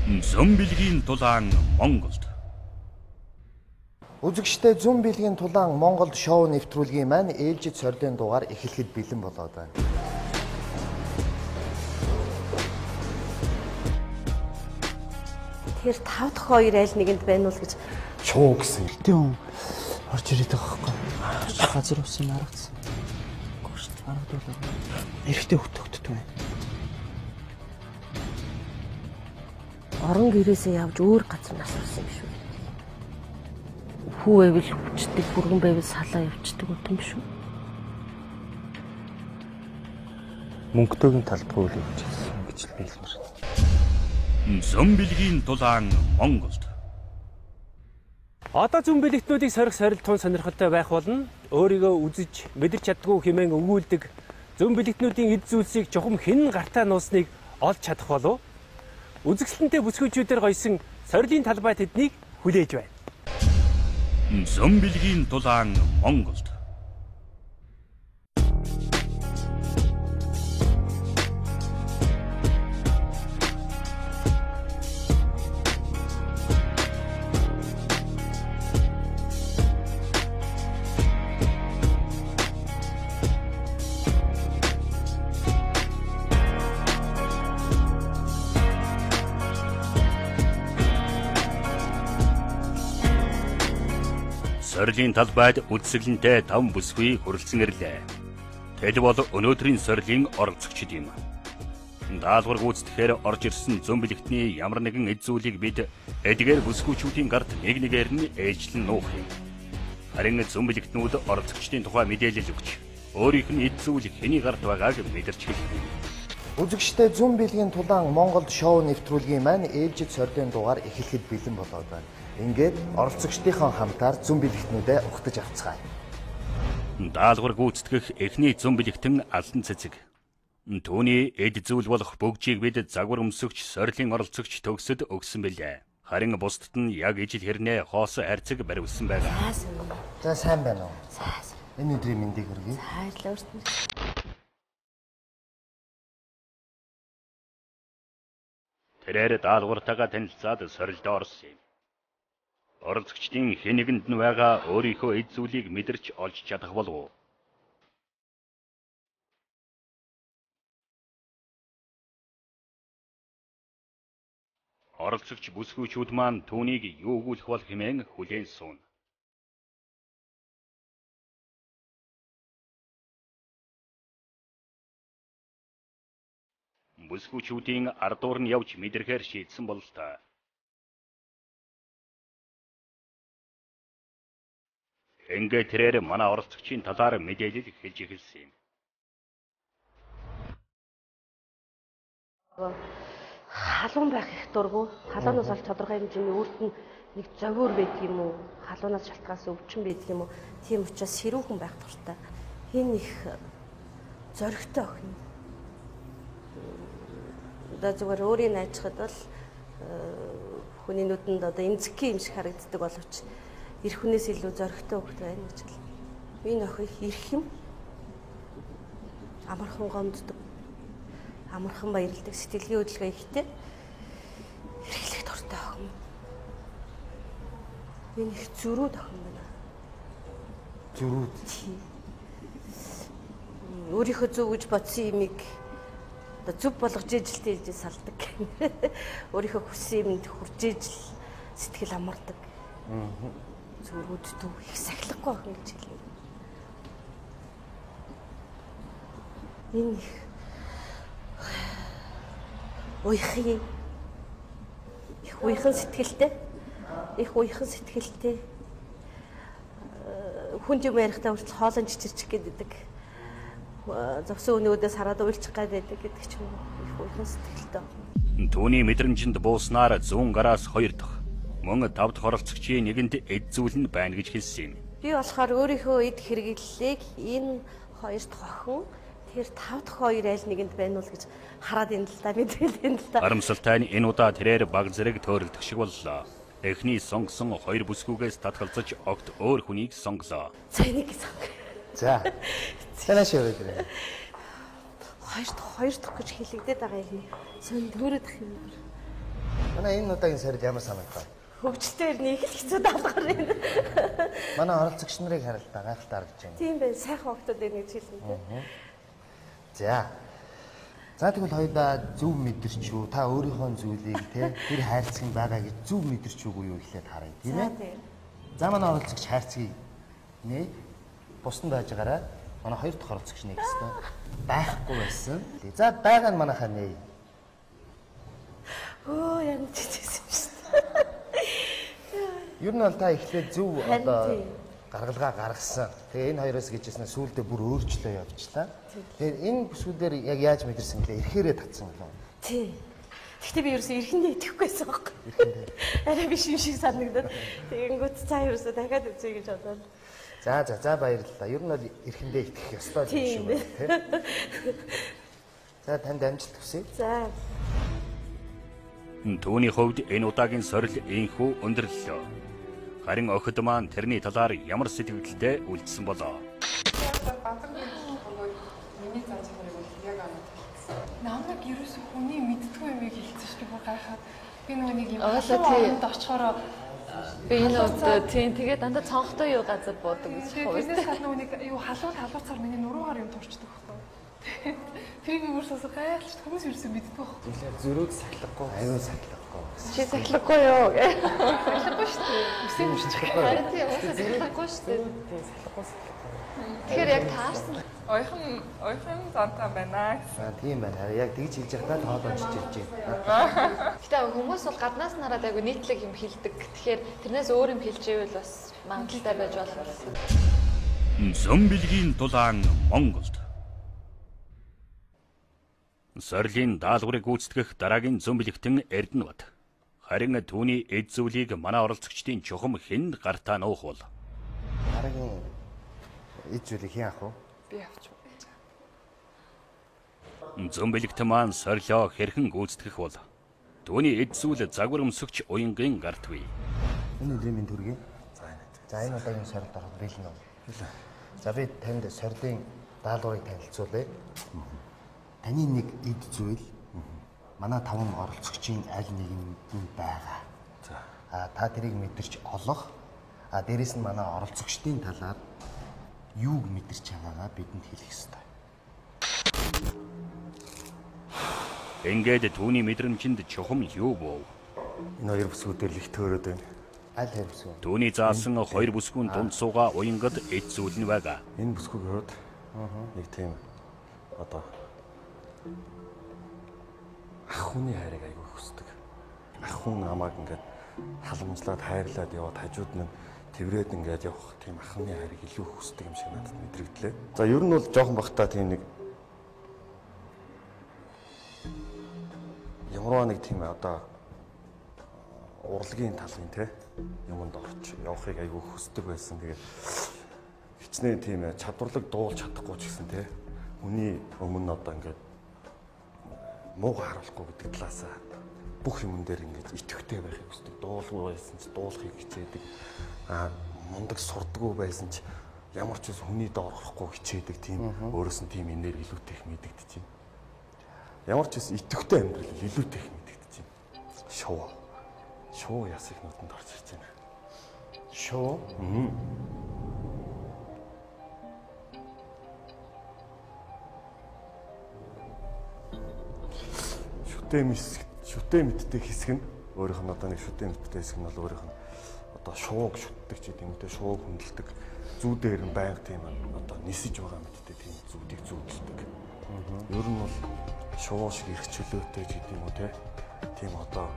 Зомбилгийн дулаан Монголд. Үзэгчтэй Зүүн бэлгийн тулаан Монголд шоу нэвтрүүлгийн маань ээлжид сорилын дугаар эхлэхэд бэлэн болоод байна. Тэр 5 дахь хоёр айл нэгэнд байна уу гэж Шуу гэсэн. Тийм орж ирээд байгаа байхгүй. Газар усын аргац. Гошт аргадуулаа. Эрэхтэй хөтөгддөг байна. орон гэрээсээ явж өөр газар насварсан юм шүү. Хүү байвал хүчтэй, бүргэн байвал салаа явчихдаг юм шүү. Мөнгөтэйгийн талбай үйл явуулсан гэж л хэлмэр. Зомбилгийн дулаан Монголд. Одоо зомбилэгтнүүдийг сорих сорил тун сонирхолтой байх болно. Өөрийгөө үзэж мэдэрч чаддгүй хэмээн өгүүлдэг зомбилэгтнүүдийн эд зүйлсийг чухам хэн гартаа нуусныг олж чадах болов. Үзэгсэлэнтэй бүсгүйчүүдээр гойсон сорилын талбай тэднийг хүлээж байна. Зомбилгийн дулаан Монголд. Сорилын талбайд үдсгэлэнтэй 5 бүсгүй хүрэлцэн ирлээ. Тэд бол өнөөдрийн сорилын оролцогчид юм. Даалгавар гүйцэтгэхээр орж ирсэн зомбилэгтний ямар нэгэн эд зүйлийг бид эдгээр бүсгүйчүүдийн гарт нэг нэгээр нь ээлжлэн нуух юм. Харин зомбилэгтнүүд оролцогчдын тухай мэдээлэл өгч өөрийнх нь эд зүйл хэний гарт байгааг мэдэрч хэлнэ. Үзэгчтэй Зүүн бэлгийн тулаан Монголд шоу нэвтрүүлгийн маань ээлжид сорилын дугаар эхлэхэд бэлэн болоод байна. Ингээд оролцогчдийнхоо хамтаар зомбилэгтнүүдээ угтаж авцгаая. Даалгавар гүйцэтгэх эхний зомбилэгтэн Алдан Цэцэг. Түүний эд зүйл болох бөгжийг бид загвар өмсөгч сорилын оролцогч төгсөд өгсөн билээ. Харин бусдад нь яг ижил хэрнээ хоос хайрцаг баривсан байгаа. За сайн байна уу? Сайн. Энэ өдрийн мэндийг хүргэе. Хайрлаа өртөн. Тэрээр даалгавартайгаа танилцаад сорилд орсон юм. Оролцогчдын хэн нэгэнд нь байгаа өөрийнхөө эд зүйлийг мэдэрч олж чадах болов уу? Оролцогч бүсгүйчүүд маань түүнийг юу өгүүлэх бол хэмээн хүлээн сууна. Бүсгүйчүүдийн ардуур нь явж мэдрэхээр шийдсэн бол та. Ингээд тэрээр манай оролцогчийн талаар мэдээлэл хэлж эхэлсэн юм. Халуун байх их дургу. Халуунаас олж тодорхой хэмжээний өөрт нь нэг зовиор байдаг юм уу? Халуунаас шалтгаалсан өвчин байдаг юм уу? Тийм учраас сэрүүхэн байх дуртай. Хин их зоригтой охин. Одоо зүгээр өөрийн найзхад бол хүний нүдэнд одоо эмзэгхэн юм шиг харагддаг боловч эх хүнээс илүү зоригтой хөлт байна гэж л. Энэ охин ирэх юм. Амархан гомддог. Амархан баярлдаг, сэтгэлгийн хөдөлгөөн ихтэй. Хэрэглэх дуртай охин. Энэ их зөрүүд охин байна. Зөрүүд. Өөрийнхөө зөв гэж бодсон юмыг зөв болгож ижил тийж салдаг. Өөрийнхөө хүссэн юмд хүрж ижил сэтгэл амардаг. Зүрүүд төв их сахилахгүй охин гэж хэлээ. Энэ их уйхи. Их уйхан сэтгэлтэй. Их уйхан сэтгэлтэй. Хүн юм ярихдаа хүртэл хоолон чичирчих гэдэг. Зовсон өнөөдөөс хараад уйлчих гэдэг ч юм уу. Их уйхан сэтгэлтэй. Түүний мэдрэмжинд бууснаар 100 гараас 2 дахь мөн 5 дахь оролцогчийн нэгэнд эд зүйл нь байна гэж хэлсэн юм. Би болохоор өөрийнхөө эд хэрэглэлийг энэ 2 дахь охин тэр 5 дахь хоёр айл нэгэнд байна уу гэж хараад энэ л та мэдээлэл энэ л та. Харамсалтай нь энэ удаа тэрээр баг зэрэг төөрөлдөх шиг боллоо. Эхний сонгосон 2 бүсгүйгээс татгалзаж огт өөр хүнийг сонглоо. Цайныг сонг. За. Танаас яваад ирээ. 2 дахь гэж хэлэгдээд байгаа юм. Сон төрөдөх юм. Манай энэ удаагийн сорил ямар санагдав? Хөвчтэй нэг их хэцүү даалгаар байна. Манай оролцогч нарыг харалтаа гайхалтай харагдаж байна. Тийм байх, сайхан хогтод байна гэж хэлнэ. За тэгвэл хоёулаа зөв мэдэрч юу? Та өөрийнхөө зүйлийг те тэр хайрцаг юм байгаа гэж зөв мэдэрч үгүй юу ихлээр харъя, тийм ээ? За манай оролцогч хайрцгийг нэ бусдад байж байгаараа манай хоёр дахь оролцогч нэг хэвээр байхгүй байсан. За байгаа нь манайхаа нэ. Оо яа чичсэн юм шүү. Ер нь бол та ихлээр зөв одоо гаргалгаа гаргасан. Тэгээ энэ хоёроос гэжсэн сүүлдээ бүр өөрчлөө явчлаа. Тэгэхээр энэ бүсгүүдээр яг яаж мэдэрсэн гэлээ ирэхээрээ татсан болов. Тий. Гэхдээ би ерөөсөө ирэхэндээ итгэхгүйсэн байхгүй. Арай биш юм шиг санагдаад. Тэгэнгүүт цаа ерөөсөө дахиад үзье гэж бодоод. За баярлалаа. Ер нь бол ирэхэндээ итгэх ёстой юм шиг байна, тий. За танд амжилт хүсье. За. Түүний хувьд энэ удаагийн сорил энхүү өндөрлөлөө. Харин охид маань тэрний талаар ямар сэтгэлдээ үлдсэн болоо. Миний зааж байгааг яг амт. Намайг ерөөсөө хүний мэддгүй юм хэлсэн шүү дээ гайхаад. Би нэг юм оолоод очихороо би энэ удаа тийм тэгээд дандаа цонхтой юу газар буудаг гэж байна. Тэрнээс гадна нэг юу халууцаар миний нуруугаар юм турчдаг байхгүй. Тэрийг өөрөөсөө гайхалж хүмүүс ерөөсөө мэддэггүй байхгүй. Тэгэхээр зөрөөг сахилахгүй. Аюу сахилахгүй. Чи сахилахгүй юу гэ. Сахилахгүй шүү дээ. Үсээ мөшч байгаа. Тийм сахилахгүй шүү дээ. Сахилахгүй. Тэгэхээр яг таарсан. Ойхон зантаа байна. Тийм байна. Яг тэгж хэлж байхдаа тоолож ирж байна. Гэтэ хүмүүс бол гаднаас нараад айгу нийтлэг юм хэлдэг. Тэгэхээр тэрнээс өөр юм хэлж ивэл бас магадaltaй байж болно. Зомбилгийн дулаан Монголд. Сорлийн даалгаврыг гүйцэтгэх дараагийн зомбилэгтэн Эрдэнэбат. Харин түүний эд зүйлийг манай оролцогчдын чухам хэн гартаа нуух бол. Дараагийн эд зүйлийг хэн авах вэ? Би авч. Зомбилэгтэн маань сорлоо хэрхэн гүйцэтгэх бол. Түүний эд зүйл загвар өмсөгч уянгийн гартвэ. Энэ үлэмийн төргий. За энэ удаагийн сорилд орох бэлэн үү? За би танд сорилын даалгаврыг танилцуулъя. Таны нэг эд зүйл манай 5 оролцогчийн аль нэгэнд байгаа. За та тэрийг мэдэрч олох. Дээрэс нь манай оролцогчдын талаар юуг мэдэрч байгаагаа бидэнд хэлэх ёстой. Ингээд түүний мэдрэмжинд чухам юу бов? Энэ хоёр бүсгүүдээр л их төөрөөд байна. Аль хоёр бүсгүй? Түүний заасан хоёр бүсгүүн дунд суугаа уянгад эд зүйл нь байгаа. Энэ бүсгүйд нэг тийм одоо ах хүний хайрыг айгүй хүсдэг. Ах хүн намайг ингээд халамжлаад хайрлаад яваад хажууд нь тэврээд ингээд явах тийм ах хүний хайрыг илүү хүсдэг юм шиг надад мэдрэгдлээ. За ер нь бол жоохон бахта тийм нэг ямарваа нэг тийм одоо урлагийн талын те юмд орч явахыг айгүй хүсдэг байсан. Тэгээд хичнээн тийм чадварлаг дуулж чадахгүй ч гэсэн те хүний өмнө одоо ингээд муугаа харуулахгүй гэдэг талаасаа бүх юм дээр ингээд итгэвтэй байхыг хүсдэг. Дуулгүй байсан ч дуулахыг хичээдэг. Мундаг сурдаггүй байсан ч ямар ч үс хүний доор орохгүй хичээдэг тийм өөрөөс нь тийм энерги илүүтэй их мэдэгдэж байна. Ямар ч үс итгэвтэй амьдрал илүүтэй их мэдэгдэж байна. Шуу ясыг нүдэнд орж ирж байна. Шуу? Шүтээ мэдтэй хэсэг нь өөрийнх нь одоо нэг шүтээ мэдтэй хэсэг нь бол өөрийнх нь одоо шууг шүтдэг ч гэдэм үү, шууг хөндлөдөг зүүдээр нь байнга тийм одоо нисэж байгаа мэдтэй тийм зүүдийг зүүдэлдэг. Ер нь бол шуу шиг их чөлөөтэй ч гэдэм үү те. Тийм одоо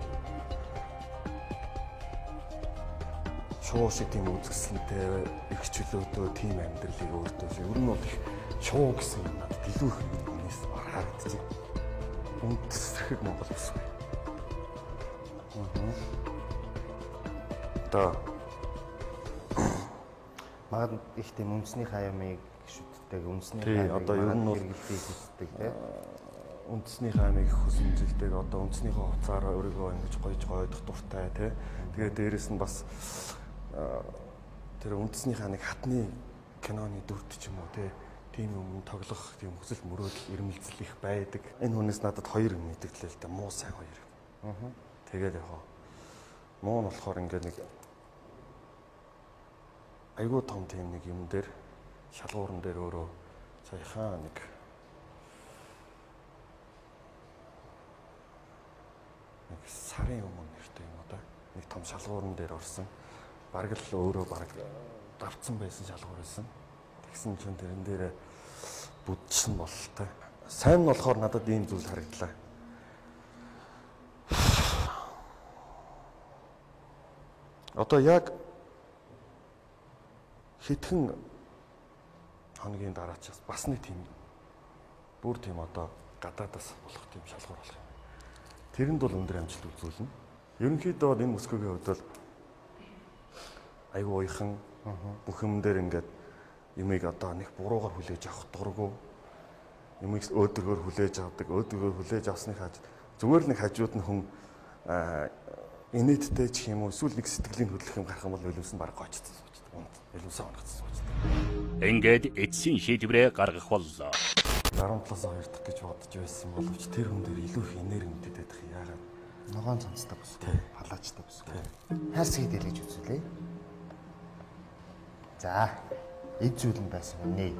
шуу шиг тийм үзэсгэлэнтэй их чөлөөтэй тийм амьдралыг өөртөө ер нь бол их шуу гэсэн юм надад илүү их хүнээс харагдаж байна. Үндэслэх Монгол бүсгүй. Одоо магад их тийм үндэсний хаямыг шүтдэг, үндэсний хаямыг одоо ер нь бол хэрэглэдэг тийм үндэсний хаямыг хүсэмжилдэг, одоо үндэснийхээ хувцаараа өөрийгөө ингэж гоёж гойдох дуртай тий. Тэгээд дээрэс нь бас тэр үндэсний хааныг хатны киноны дүрд ч юм уу тий. Тийм юм тоглох, тийм хүсэл мөрөөдөл, ирмэлзэл их байдаг. Энэ хүнээс надад хоёр юм мэдэгдлээ л да. Муу сайн хоёр. Тэгээд яг муу нь болохоор ингээд нэг айгуу том тийм нэг юм дээр шалгуурн дээр өөрөө саяхан нэг сарын өмнө нэртэй юм одоо нэг том шалгуурн дээр орсон. Бараг л өөрөө бараг давцсан байсан шалгуур байсан. Тэгсэн чинь тэрэн дээр бүдчихсэн бололтой. Сайн нь болохоор надад ийм зүйл харагдлаа. Одоо яг хэдхэн хоногийн дараачаас бас нэг тийм бүр тийм одоо гадаадаас болох тийм шалгуур болох юм. Тэрэнд бол өндөр амжилт үзүүлнэ. Ерөнхийдөө энэ Москвагийн хувьд бол айгүй уйхан бүх юм дээр ингээд юмыг одоо нэг буруугаар хүлээж авах дурггүй. Юмыг өөдрөгөөр хүлээж авдаг, өөдрөгөөр хүлээж авсны хажууд зүгээр л нэг хажууд нь хүн инээдтэй ч юм уу эсвэл нэг сэтгэлийн хөдлөх юм гарах юм бол өлөөс нь баг гоцсон суучдаг. Өлөөсөө оногдсон суучдаг. Ингээд эцсийн шийдвэрээ гаргах боллоо. 17-аас 2 дахь гэж бодож байсан боловч тэр хүн дээр илүү их энерги мэдээд байх яагаад ногоон цонцтой бүсгүй, палаачтай бүсгүй. Хайрцгийг дэлгэж үзүүлээ. За, эд зүйл нь байсан үнэ.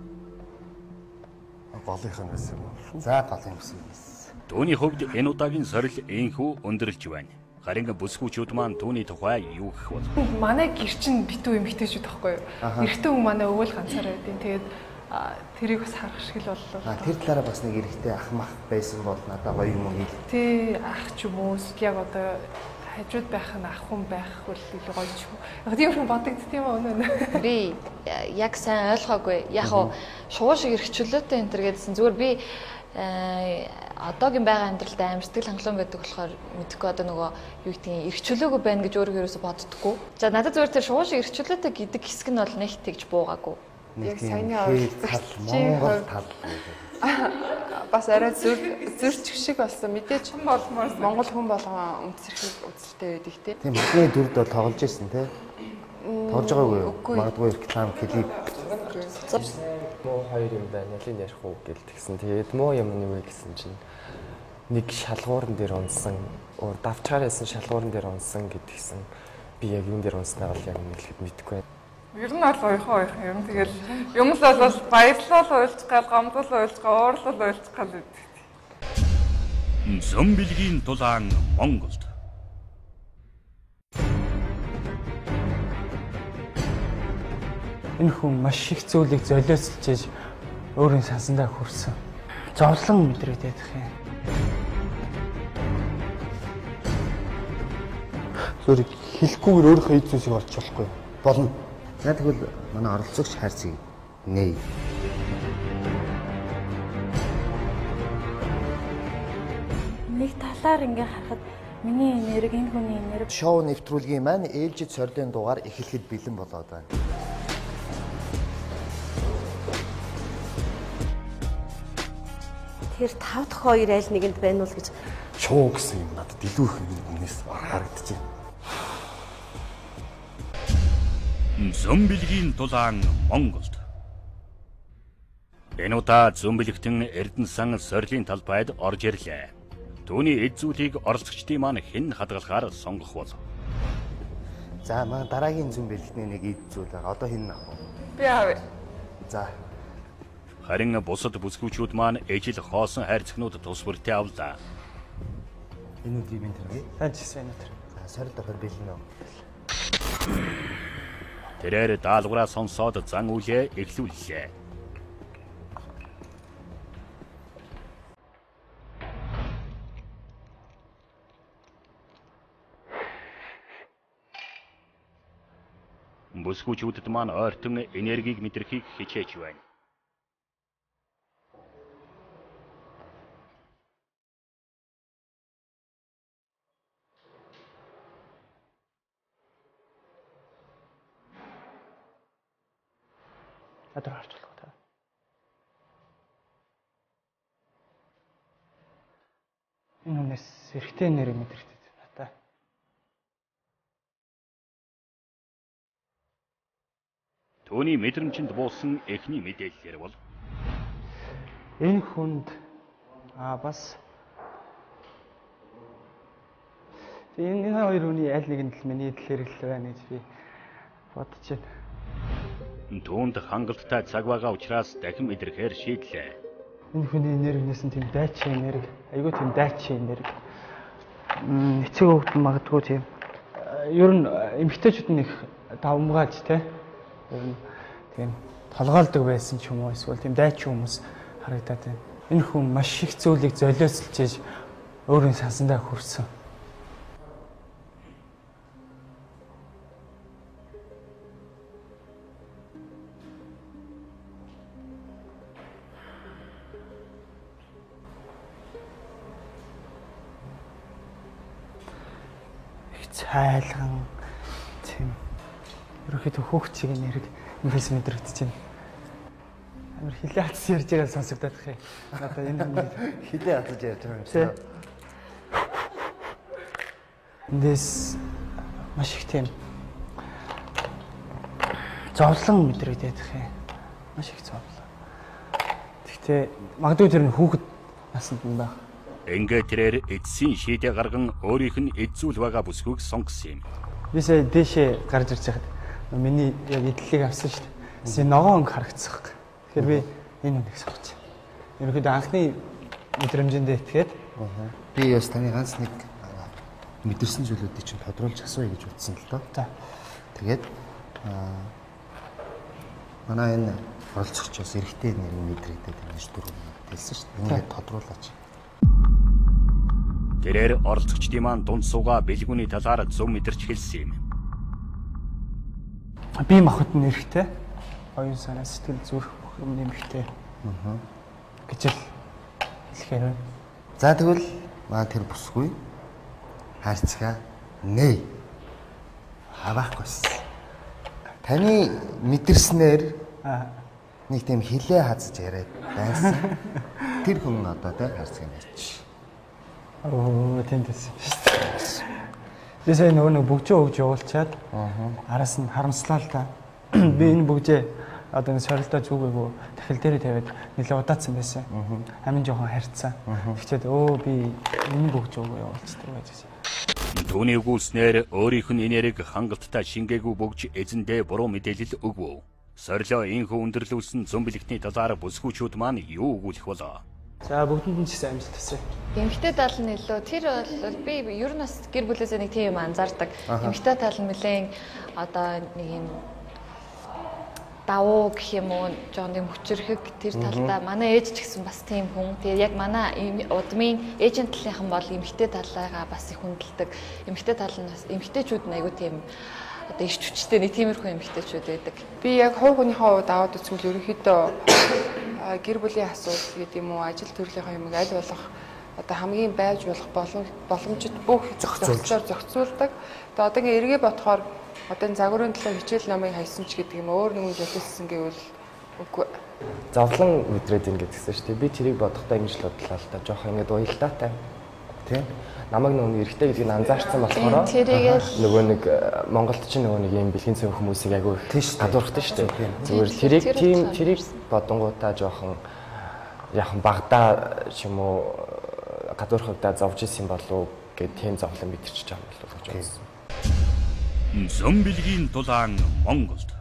Голынх нь байсан юм. За, голын бүсгүй. Түүний хувьд энэ удаагийн сорил энхүү өндөрлж байна. Харин бүсгүүчүүд маань түүний тухай юу гэх бол? Манай гэр чинь битүү эмэгтэйчүүд байхгүй юу? Эрэгтэй хүн манай өвөл ганцаараа байдیں۔ Тэгээд тэрийг бас харах шиг л боллоо. Тэр талаараа бас нэг эрэгтэй ах мах байсан бол надад гоё юм уу? Тий, ах ч юм уу, яг одоо хажууд байх нь ах хүн байх бол илүү гоё ч юм. Яг тийм хүн бодогдт юм уу өнөө? Би яг сайн ойлгоогүй. Яг уу шугуу шиг эрхчлөөтэй энэ төр гэдсэн. Зүгээр би одоогийн байгаа амьдралдаа аим сэтгэл хангалуун байдаг болохоор мэдхгүй одоо нөгөө юу гэдгийг эрхчлөөгүй байна гэж өөрөө ерөөсө боддоггүй. За надад зүгээр тэр шугуу шиг эрхчлөөтэй гэдэг хэсэг нь бол нэг тэгж буугаагүй. Яг саяны Монгол тал бас арай зөрчих шиг болсон. Мэдээч Монгол хүн болгон үндэсэрхийг үзэлтэй байдаг тий. Тийм бидний дүрд бол тоглож ирсэн тий. Тоглож байгаагүй юу? Магадгүй реклам клип. Муу хоёр юм байна. Ялын ярих уу гэл тэгсэн. Тэгээд муу юм нь юу вэ гэсэн чинь нэг шалгуурн дээр унсан, давчгаар байсан шалгуурн дээр унсан гэдгийгсэн. Би яг юун дээр унснаа бол яг мэдлэхэд мэдэхгүй байна. Ер нь бол ойхон. Ер нь тэгэл юм л бол баярлал уйлж гал, гомдол уйлж гал, уурлал уйлж гал гэдэг. Зомбилгийн тулаан Монголд. Энэ хүн маш их зүйлийг золиослж өөрийн сансандаа хүрсэн. Зовлон мэдрээд байдаг юм. Зүгээр хэлэхгүйгээр өөрийнхөө эд зүйлсийг олж болохгүй. Болно. За тэгвэл манай оролцогч хайрцгийг нээ. Нэг талаар ингээ харахад миний энерги, энэ хүний энерги. Шоу нэвтрүүлгийн маань ээлжид сорилын дугаар эхлэхэд бэлэн болоод байна. Тэр 5 дахь хоёр айл нэгэнд байна уу гэж шоу гэсэн юм надад илүү их юмнээс харагдаж байна. Зомбилгийн тулаан Монголд. Энэ удаа зомбилэгтэн Эрдэнэсан сорилын талбайд орж ирлээ. Түүний эд зүйлийг оролцогчдын маань хэн хадгалахаар сонгох бол. За маань дараагийн зомбилэгтний нэг эд зүйл байгаа. Одоо хэн авах вэ? Би авъя. За. Харин бусад бүсгүүчүүд маань ижил хоосон хайрцагнууд тус бүртээ авлаа. Энэ үдийн минь тэргээ. Тань сайн өдөр. За сорилт ороход бэлэн үү? Тэрээр даалгавраа сонсоод зан үйлээ эхлүүллээ. Бүсгүүчүүдэд маань ойртон энергийг мэдрэхийг хичээж байна. Надад харж болох та. Энэ хүнээс эрэгтэй нэр мэдэрчтэй надаа. Төвний мэдрэмжинд буусан эхний мэдээллээр бол энэ хүнд бас Энэ хоёр хүний аль нэг нь л миний эдлэр л байна гэж би бодож байна. Түүнд хангалттай цаг байгаа учраас дахин мэдрэхээр шийдлээ. Энэ хүний энергиээс нь тийм дайчин энерги, айгүй тийм дайчин энерги. Эцэг хөвгт магадгүй тийм. Ер нь эмэгтэйчүүд нь их давмгааж те. Ер нь тийм толгойлдог байсан ч юм уу эсвэл тийм дайчин хүмүүс харагдаад байна. Энэ хүн маш их зүйлийг золиослж ийж өөрийн сансандаа хүрсэн. Цайлган тийм ерөөхдөө хөөгчийг нэрэг инглиш мэдрэгдэж байна. Амар хилээ хатсан ярьж байгаа сонсогдоод их. Надаа энэ хилээ хатаж ярьж байгаа юм шиг. Эндээс маш их тийм зовлон мэдрэгдээд их. Маш их зовлон. Гэхдээ магадгүй тэр нь хүүхэд насанд нь байх. Ингээ тэрээр эцсийн шийдэ гарган өөрийнх нь эзүүл байгаа бүсгүйг сонгосон юм. Бисээ дээшээ гарч ирж байхад миний яг эдлийг авсан шүү дээ. Тэсээ ногоон өнгө харагдсан хэрэг. Тэгэхээр би энэ үнийг сонгоч. Ерөнхийдөө анхны мэдрэмжэндээ итгээд би бас таны ганц нэг мэдэрсэн зүйлүүдийг чинь тодруулж асууя гэж утсан л доо. За. Тэгээд манай энэ оролцогчоос эрэгтэй нэрийг мэдрэгдээд байна ш дөрөв хэлсэн шүү дээ. Ингээд тодруулаач. Тэрээр оролцогчдын маань дунд суугаа бэлгүүний талаар зөв мэдэрч хэлсэн юм. Би махад нэрхтэй. Оюун санаа сэтгэл зүрх бүх юм нэмэгтэй. Гэж л хэлэхээр байна. За тэгвэл маа тэр бүсгүй хайрцгаа нэй. Хаваахгүйс. Таны мэдэрснээр нэг тийм хилээ хазж яриад байсан. Тэр хүн одоо тэ хайрцгаа нэрч. Оо тэнтэс. Бисээ нөгөө бүгжөө өгж явуулчаад араас нь харамслаа л та. Би энэ бүгжээ одоо нэг сорилтоо зүгээгүй дахил дээрээ тавиад нэлээ удаацсан байсан. Амин жоохон харьцсан. Тэгчээд би энэ бүгжөө өгөө явуулчихдаг байж. Түүний өгүүлснээр өөрийнх нь энерги хангалттай шингээгүй бүгж эзэндээ буруу мэдээлэл өгвөө. Сорилоо инхүү өндөрлүүлсэн зомбилэгтний талаар бүсгүүчүүд маань юу өгүүлэх болоо? За бүгдэнд нь ч сайн амжилт хүсье. Эмэгтэй тал нь илүү тэр бол би ер нь бас гэр бүлээсээ нэг тийм юм анзаардаг. Эмэгтэй тал нь нэлээд одоо нэг юм давуу гэх юм уу жоон юм хүчрхэг тэр талдаа манай ээж ч гэсэн бас тийм хүн. Тэгээд яг манай удмын ээжийн талынхан бол эмэгтэй талаагаа бас их хүндэлдэг. Эмэгтэй тал нь бас эмэгтэйчүүд нь айгүй тийм одоо иш хүчтэй нэг тиймэрхүү эмэгтэйчүүд байдаг. Би яг хувь хүнийхээ хувьд аваад үзвэл ерөнхийдөө гэр бүлийн асуудал гэдэг юм уу ажил төрлийн юмыг аль болох одоо хамгийн байж болох боломжит бүх зохицуулаар зохицуулдаг. Тэгээ одоо ингээ эргээ бодохоор одоо энэ загварын төлөө хичээл намыг хайсан ч гэдэг юм өөр нэгэн зохицуулсан гэвэл үгүй. Зовлон мэдрээд ин гэдгсэн шүү дээ. Би тэрийг бодохдоо ингэж л бодлоо л та жоох ингээд уялдаатай. Тэ? Намайг нөгөө эрэгтэй гэдгийг анзаарсан болохоор нөгөө нэг Монголд ч нөгөө нэг юм бэлгийн цэвэн хүмүүсийг айгүй гадуурхдаг шүү дээ. Зүгээр тэрийг бодонгуудаа жоохон яахан багтаа ч юм уу гадуурхагдаа зовж исэн болов гэд тийм зовлон мэдэрч байгаа юм болов гэж бодсон. Зомбилгийн дулаан Монголд.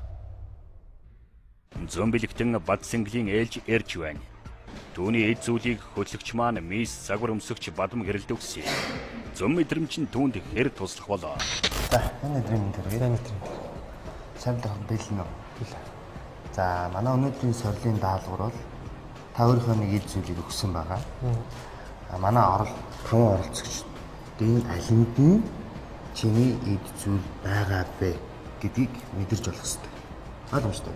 Зомбилэгтэн Бадсинглийн ээлж эрж байна. Түүний эд зүйлийг хөтлөгч маань мис загвар өмсөгч бадам гэрэлд өгсөн. Зам мэдрэмж нь түүнд хэр туслах болоо. За энэ өдрийн төрөйг. Самдах бэлэн үү? Бэлэн. За манай өнөөдрийн сорилын даалгавар бол та өөрийнхөө нэг эд зүйлийг өгсөн байгаа. Манай оролцогчдын алинд нь чиний эд зүйл байгаа бэ гэдгийг мэдэрч болох хэрэгтэй. Ойлгомжтой.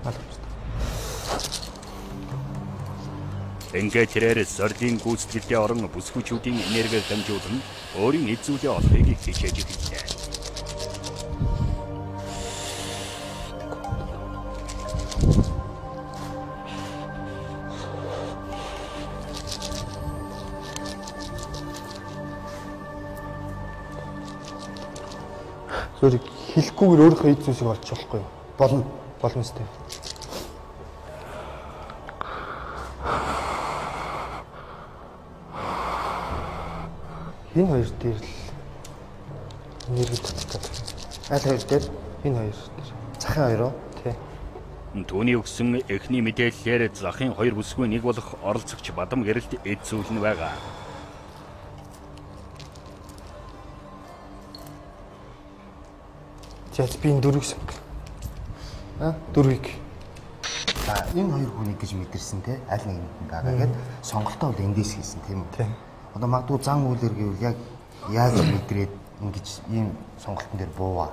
Ингээ тэрээр сорилын гүйцэтгэлдээ орон бүсгүүчүүдийн энергиг дамжуулан өөрийн эд зүйлээ олохыг хичээж эхэллээ. Зөв хэлэхгүйгээр өөрийнхөө эд зүйлсийг олж болохгүй юу? Болно сте. Энэ хоёр дээр л Нэрийг татдаг. Аль хоёр дээр? Энэ хоёр. Захын хоёр уу? Тий. Түүний өгсөн эхний мэдээллээр захын 2 бүсгүй 1 болох оролцогч Бадам гэрэлд эд зүйл нь байгаа. Жаач би энэ 4-ийг сонгол. А 4-ийг. За энэ хоёр хүнийг гэж мэдэрсэн те аль нэг нь байгаа гэд сонголтоо бол эндээс хийсэн тийм үү? Тийм. Одоо магадгүй зан үйлэр гэвэл яг яаж мэдрээд ингэж ийм сонголтын дээр бууваа.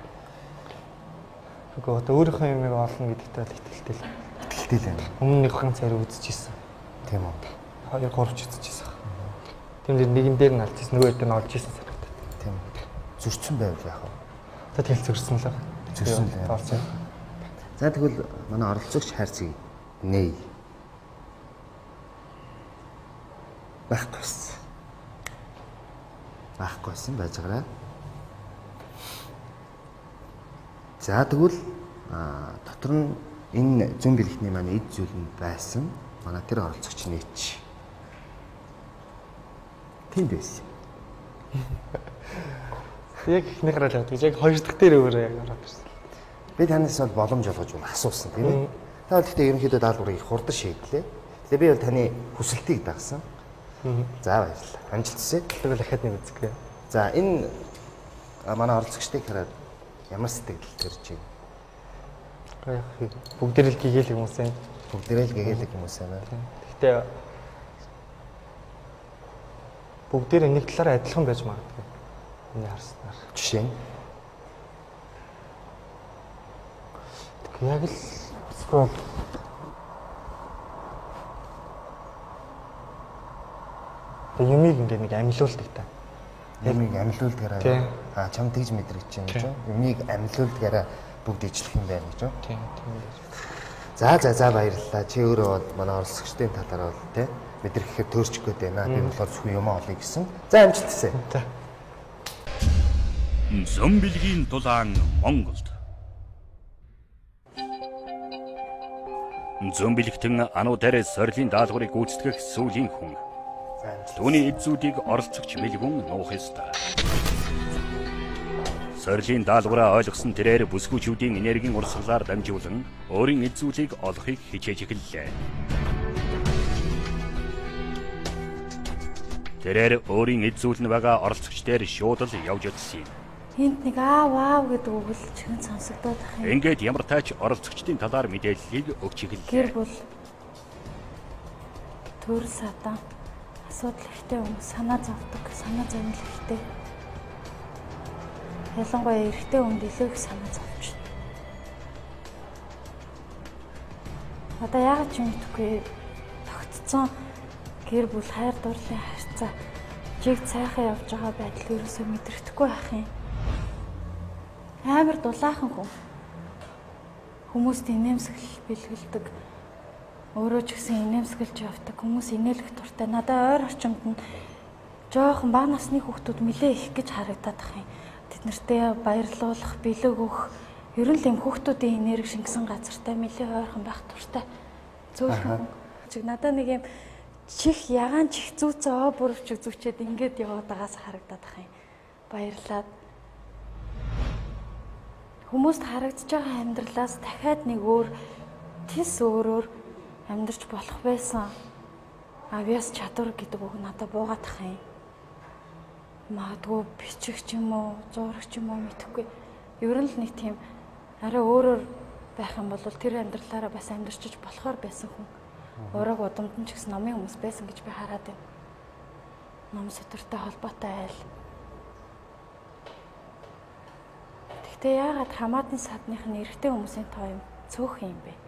Үгүй одоо өөрийнхөө юмыг олно гэдэгт бол итгэлтэй л. Итгэлтэй л байна. Өмнө нэг хэн царай үзчихсэн. Тийм үү? 2 3 ч үзчихсэн. Тэмдэр нэгэн дээр нь алдчихсан, нөгөө хэд нь олж исэн санагдаад. Тийм. Зөрчсөн байвал яах вэ? Одоо тэгэл зөрсөн л. Зөрсөн л байна. За тэгвэл манай оролцогч хайрцаг нэй. Багтсан. Багтсан байж байгаа. За тэгвэл дотор нь энэ зүүн бэлэгтний маань эд зүйл нь байсан. Манай тэр оролцогч нээч. Тэнд байсан. Яг ихний гараад явдаг. Яг хоёр дахь дээр өөрөө яг ороод ирсэн. Би танаас бол боломж олгож бол асуусан тийм ээ. Та бол гэхдээ ерөнхийдөө даалгаврыг их хурдан шийдлээ. Тэгээ би бол таны хүсэлтийг дагсан. За баярлалаа. Амжилт хүсье. Тэгвэл дахиад нэг үзье. За энэ манай оролцогчдыг хараад ямар сэтгэл төрж байна? Бүгдээрээ л гэгээлэг хүмүүс байна. Бүгдээрээ л гэгээлэг хүмүүс байна. Гэхдээ бүгдээрээ нэг талаараа адилхан байж магадгүй. Миний харснаар. Жишээ нь яг л скол юмыг ингээд нэг амьлуулдаг та. Юмыг амьлуулдгаараа чам тэгж мэдрэгч юм гэж. Юмыг амьлуулдгаараа бүгд ижлэх юм байна гэж. Тийм. За баярлалаа. Чи өөрөө бол манай оролцогчдын талаар бол тий мэдрэхээр төөрч гээд байна. Би болохоор зөвхөн юм олъё гэсэн. За амжилт хүсье. Зомбилгийн дулаан Монголд. Зомбилэгтэн ануудаар сорилын даалгаврыг гүйцэтгэх сүүлийн хүн. Түүний эд зүйлийг оролцогч бэлгүн нуух ёстой. Сорилын даалгавраа ойлгосон тэрээр бүсгүйчүүдийн энергийн урсгалаар дамжуулан өөрийн эд зүйлийг олохыг хичээж эхэллээ. Тэрээр өөрийн эд зүйл нь байгаа оролцогч дээр шууд л явж очсон юм. Энд нэг вау гэдэг үг л чихэн сонсогдоод байх юм. Ингээд ямар тач оролцогчдын талаар мэдээллийг өгч эхэллээ. Гэр бүл төр садан асуудал ихтэй хүмүүс санаа зовдөг, санаа зовнил ихтэй. Ялангуяа эрэгтэй хүнд илүү их санаа зовж байна. Одоо яагаад ч юм гэдэггүй тогтцсон гэр бүл хайр дурлалын харьцаа жиг цайхан явж байгаа байдал ерөөсөө мэдрэхгүй байх юм. Амар дулаахан хүн. Хүмүүст инээмсэглэл бэлгэлдэг. Өөрөө ч гэсэн инээмсэглэж явдаг. Хүмүүс инээлэх дуртай. Надад ойр орчимд нь жоохон бага насны хүүхдүүд нэлээ их гэж харагдаад байгаа юм. Тэд нартэй баярлуулах, бэлэг өгөх, ер нь л юм хүүхдүүдийн энерги шингэсэн газартай нэлээ ойрхон байх дуртай. Зөөлхөн. Чиг надад нэг юм чих ягаан чих зүүцээ бүрвч зүчээд ингээд яваад байгаас харагдаад байгаа юм. Баярлаад хүмүүст харагдаж байгаа амьдралаас дахиад нэг өөр тис өөрөөр амьдарч болох байсан авиас чадвар гэдэг үг надад буугаад тах юм. Магадгүй бичих ч юм уу, зурах ч юм уу мэдэхгүй. Ер нь л нэг тийм арай өөрөөр байх юм бол тэр амьдралаараа бас амьдарчиж болохоор байсан хүн. Ураг удамд нь ч гэсэн номын хүмүүс байсан гэж би хараад байна. Ном сэдвэртэй холбоотой айл. Гэхдээ яагаад хамаатан садных нь эрэгтэй хүмүүсийн тоо юм цөөх юм бэ?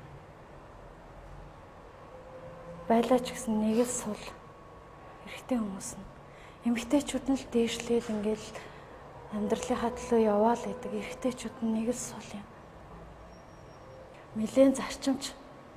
Байлаа ч гэсэн нэг л сул эрэгтэй хүмүүс нь эмэгтэйчүүд нь л дээшлээл ингээл амьдралынхаа төлөө яваал гэдэг эрэгтэйчүүд нь нэг л сул юм. Нилээн зарчимч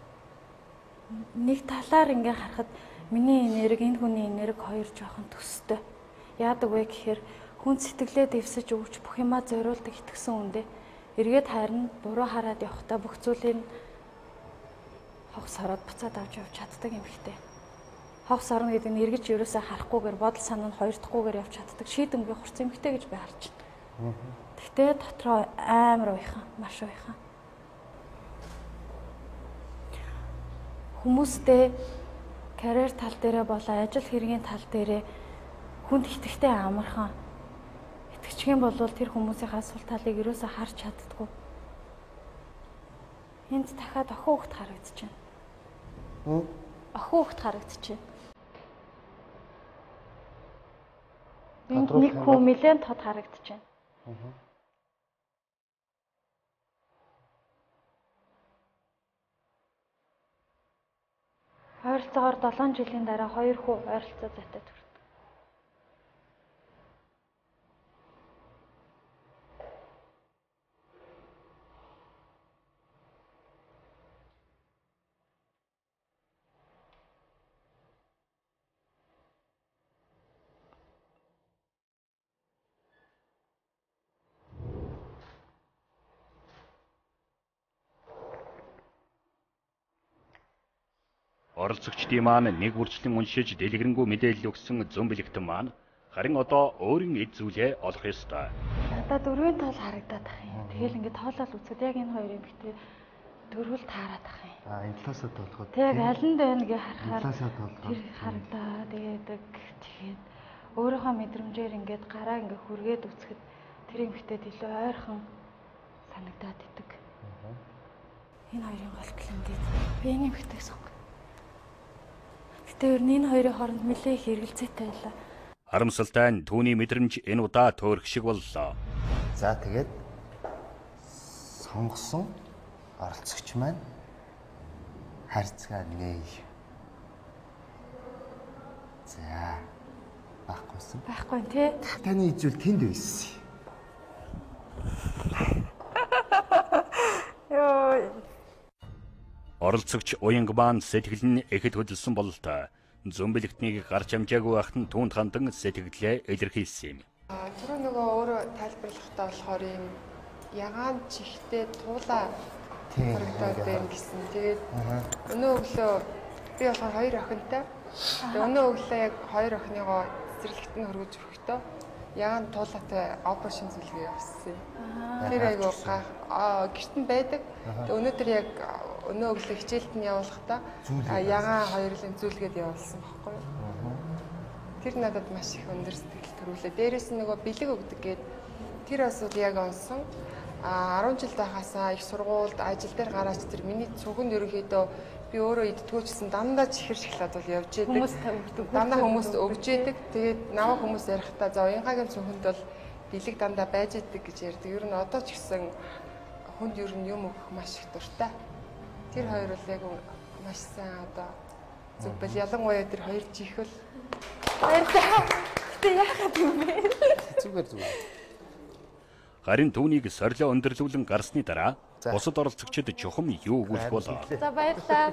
нэг талаар ингээ харахад миний энерги энэ хүний энерги хоёр жоохон төстэй. Яадаг вэ гэхээр хүн сэтгэлээ дэвсэж өгч бүх юмаа зориулдаг итгэсэн үндэ эргээд харин буруу хараад явахдаа бүх зүйлийг хогс хараад буцаад авч явж чаддаг юм хтэй. Хогс орно гэдэг нь эргэж ерөөсөө харахгүйгээр бодол санаа нь хоёр дахгүйгээр явж чаддаг шийдэмгүй хурц эмхтэй гэж би харж байна. Гэтэ дотроо амар уйхан, маш уйхан. Хүмүүстэй карьер тал дээрээ болоо ажил хэргийн тал дээрээ хүнд итгэхтэй амархан. Итгэжгэн бол тэр хүмүүсийн сул талыг ерөөсөө харж чаддаггүй. Энд дахиад охин хүүхэд харагдчихэв. Охин хүүхэд харагдчихэв. Энд нэг хүн нэлээд тод харагдчихэв. Ойролцоогоор 7 жилийн дараа 2 хүн ойролцоо зайтай төрдөг. Оролцогчдын маань нэг үрчлэн уншиж дэлгэрэнгүй мэдээлэл өгсөн зөмбөлөгтөн маань харин одоо өөрийн эд зүйлээ олох ёстой. Надад дөрвийн тоол харагдаад ах юм. Тэгэл ингээд тоолол үзэхэд яг энэ хоёр юм битээ дөрвөл таараад ах юм. Энэ талаасаа тоолоход. Тэг аль нь байна гэ харахаар талаасаа тоолоход тэр харагдаа. Тэгээд өөрийнхөө мэдрэмжээр ингээд гараа ингээд хүргээд үзэхэд тэр юм битээ илүү ойрхон санагдаад идэг. Энэ хоёрын голтол ингээд би энэ битээ сонг. Тэр энэ хоёрын хооронд нэлээд хэрэгэлцээтэй байлаа. Харамсалтай нь түүний мэдрэмж энэ удаа төөрөх шиг боллоо. За тэгээд сонгосон оролцогч маань харьцаа нээ. За баггүйсэн. Байхгүй тий. Таны ижил тэнд байсан. Йоо. Оролцогч уянг маань сэтгэл нь ихэд хөдөлсөн бололтой. Зөмбөлөгтнийг гарч амжаагүй байхад нь түүнд хандан сэтгэлээ илэрхийлсэн юм. Тэр нөгөө өөрөө тайлбарлахдаа болохоор юм ягаан чихтэй туулаа харагдаад байна гэсэн. Тэгээд өнөө өглөө би болохоор 2 охинтой. Тэгээд өнөө өглөө яг 2 охиныгоо цэцэрлэгт нь хөргөж өгөхдөө ягаан туулаатай операшн зүйлгээ явуулсан. Тэр айгуу гэрт нь байдаг. Тэгээд өнөөдөр яг өнөө өглөө хичээлд нь явуулахдаа ягаан хоёрлын зүйлгээд явуулсан байхгүй юу? Тэр надад маш их өндөр сэтгэл төрүүлээ. Дээрээс нь нөгөө бэлэг өгдөг гээд тэр асуудал яг онсон. 10 жил байхасаа их сургуульд ажил дээр гараач тэр миний цүгэнд ерөнхийдөө би өөрөө иддгүүчсэн дандаа чихэр шоколад бол явж идэг. Дандаа хүмүүс өгж идэг. Тэгээд намайг хүмүүс ярихдаа за уянгагийн цүгэнд бол бэлэг дандаа байж идэг гэж ярьдаг. Ер нь одоо ч гэсэн хүнд ер нь юм өгөх маш их дуртай. Тэр хоёр бол яг маш сайн одоо зөвбөл ялангуяа тэр хоёр чихэл баярлалаа. Тэ яагаад юм бэ? Зүгээр. Харин түүнийг сорилоо өндөрлүүлэн гарсны дараа бусад оролцогчид чухам юу өгүүлэх болоо. За баярлалаа.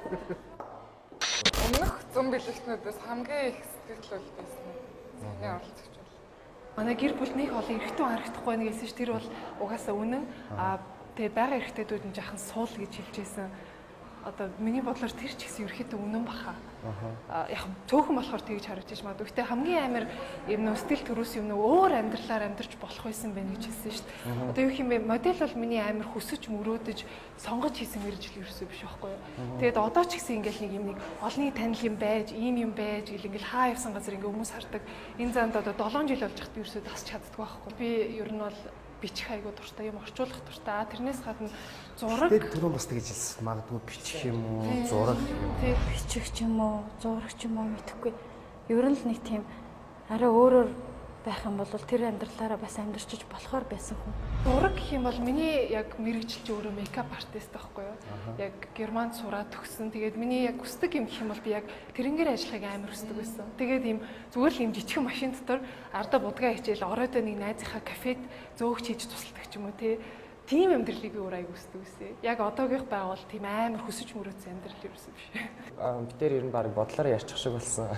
Өмнөх зөмбөлөгтнүүдээс хамгийн их сэтгэл бол байсан. Саний оролцогч бол. Манай гэр бүл нэг олон эрэгтэй харагдахгүй нэг гэсэн чинь тэр бол угаасаа үнэн. Тэгээ байгаа эрэгтэйдүүд нь жаахан суул гэж хэлжсэн. Одоо миний бодлоор тэр ч гэсэн ерөөхдөө үнэн баха. Яг цөөхөн болохоор тэгж харагдаж магадгүй. Гэтэ хамгийн амар юм нөө сэтгэл төрөөс юм нөө өөр амьдралаар амьдарч болох байсан байх гэж хэлсэн шүү дээ. Одоо юу юм бэ? Модель бол миний амар хүсэж мөрөөдөж сонгож хийсэн мэргэжил ерөөсөө биш байхгүй юу? Тэгээд одоо ч гэсэн ингээл нэг юм нэг олонний танил юм байж, ийм юм байж гэл ингээл хаа явсан газар ингээ хүмүүс хардаг. Энэ занд одоо 7 жил болж хахад ерөөсөө тасч чаддаг байхгүй. Би ер нь бол бичих айгуу дуртай юм орчуулах дуртай. Тэрнээс гадна зураг түрүүн бас тэгж хэлсэн. Магадгүй бичих юм уу, зураг юм. Тэг бичих ч юм уу, зураг ч юм уу мэдэхгүй. Ер нь л нэг тийм арай өөрөөр байх юм бол тэр амьдралаараа бас амьдарчиж болохоор байсан хүн. Зураг гэх юм бол миний яг мэрэгжилч өөрөө мейкап артист байхгүй юу? Яг Германд сураад төгссөн. Тэгээд миний яг хүсдэг юм гэх юм бол би яг тэрнгээр ажиллахыг амар хүсдэг байсан. Тэгээд ийм зүгээр л ийм жижигхэн машин дотор ардаа будгаа хичээл оройдоо нэг найзынхаа кафед зөөгч хийж тусалдаг ч юм уу те. Тийм амьдралыг би өөрөө хүсдэг байсан. Яг одоогийнх байгуул тийм амар хүсэж мөрөөдсөн амьдрал ерөөсөн биш. Бид дээр ер нь баг бодлоор ярьчих шиг болсон.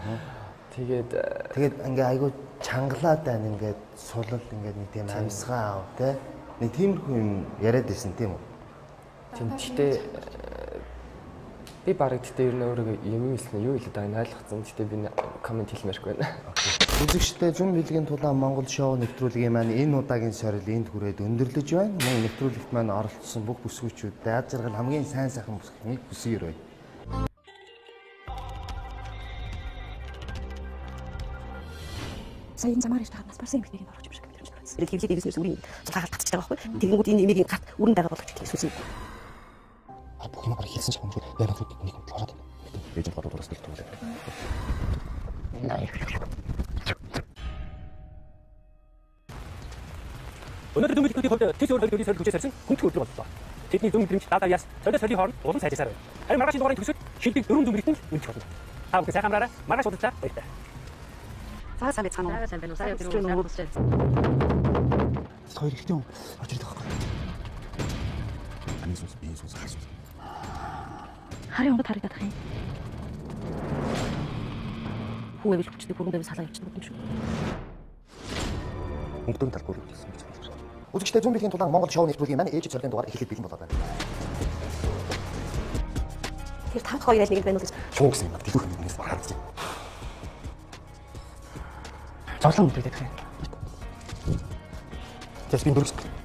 Тэгээд ингээ айгу чангалаад байна ингээд сулал ингээд нэг тийм амьсгаа аав те. Нэг тиймэрхүү юм яриад байсан тийм үү? Тийм гэхдээ Би барыг гэтээ ер нь өөрөө юм хэлсэн юу хэлээд байгааг ойлгоцсон. Гэтээ би коммент хэлмээргүй байна. Үзэгчтэй зүүн бэлгийн тулаан Монгол шоу нэвтрүүлгийн маань энэ удаагийн сорил энд хүрээд өндөрлөж байна. Мөн нэвтрүүлэгт маань оролцсон бүх бүсгүйчүүд аз жаргал хамгийн сайн сайхан бүсгүйчнийг хүсье. Сайн замаар ирж байгаа нас барсан эмэгтэйг орж юм шиг байна. Ирэх хөвлөд дэвснээс үрийн цалхаар татчих байгаа байхгүй. Тэгэнгүүт энэ эмэгийн гарт үрэн дараа болгож тийсүүсэн. Бүх юм гарах хэлсэн ч юм уу. Яг нэг хөдөлгөөн ороод байна. Ээж нь гадуураас төлөвлөв. Өнөөдөр дүнгийн хувьд тэс өөр хоёрын сорил хүчээр сарсан хүнд өдрөг боллоо. Тэдний дүн мэдрэмж даа яс сорил сорилын хооронд улам сайжсаар байна. Харин маргаашийн дугаарын төсөв шилдэг 4 дүн мэдрэмж үлдэх болно. Та бүхэн сайхан амраарай. Маргааш уулзлаа. Баярлалаа. За сайн байцгаана уу? Сайн байна уу? Сайн байна уу? Хоёр ихтэй юм орж ирэх байхгүй. Ани сүнс би сүнс хас. Харин онгод харагдах юм. Хүн эвэл хүчтэй бүрэн дэвс халаа явчихдаг юм шүү. Өнгөдөг талбар үлдсэн гэж байна. Үзэгчтэй зүүн бэлгийн тулаан Монгол шоу нэвтрүүлгийн маань ээж цорын дугаар эхлэх бэлэн болоод байна. Тэр 5-2 айл нэг байна уу гэж. Шуу гэсэн юм. Дэлгүүр хүмүүнээс харагдаж байна. Зоглон мэдээд байх юм. Тэс би бүрс.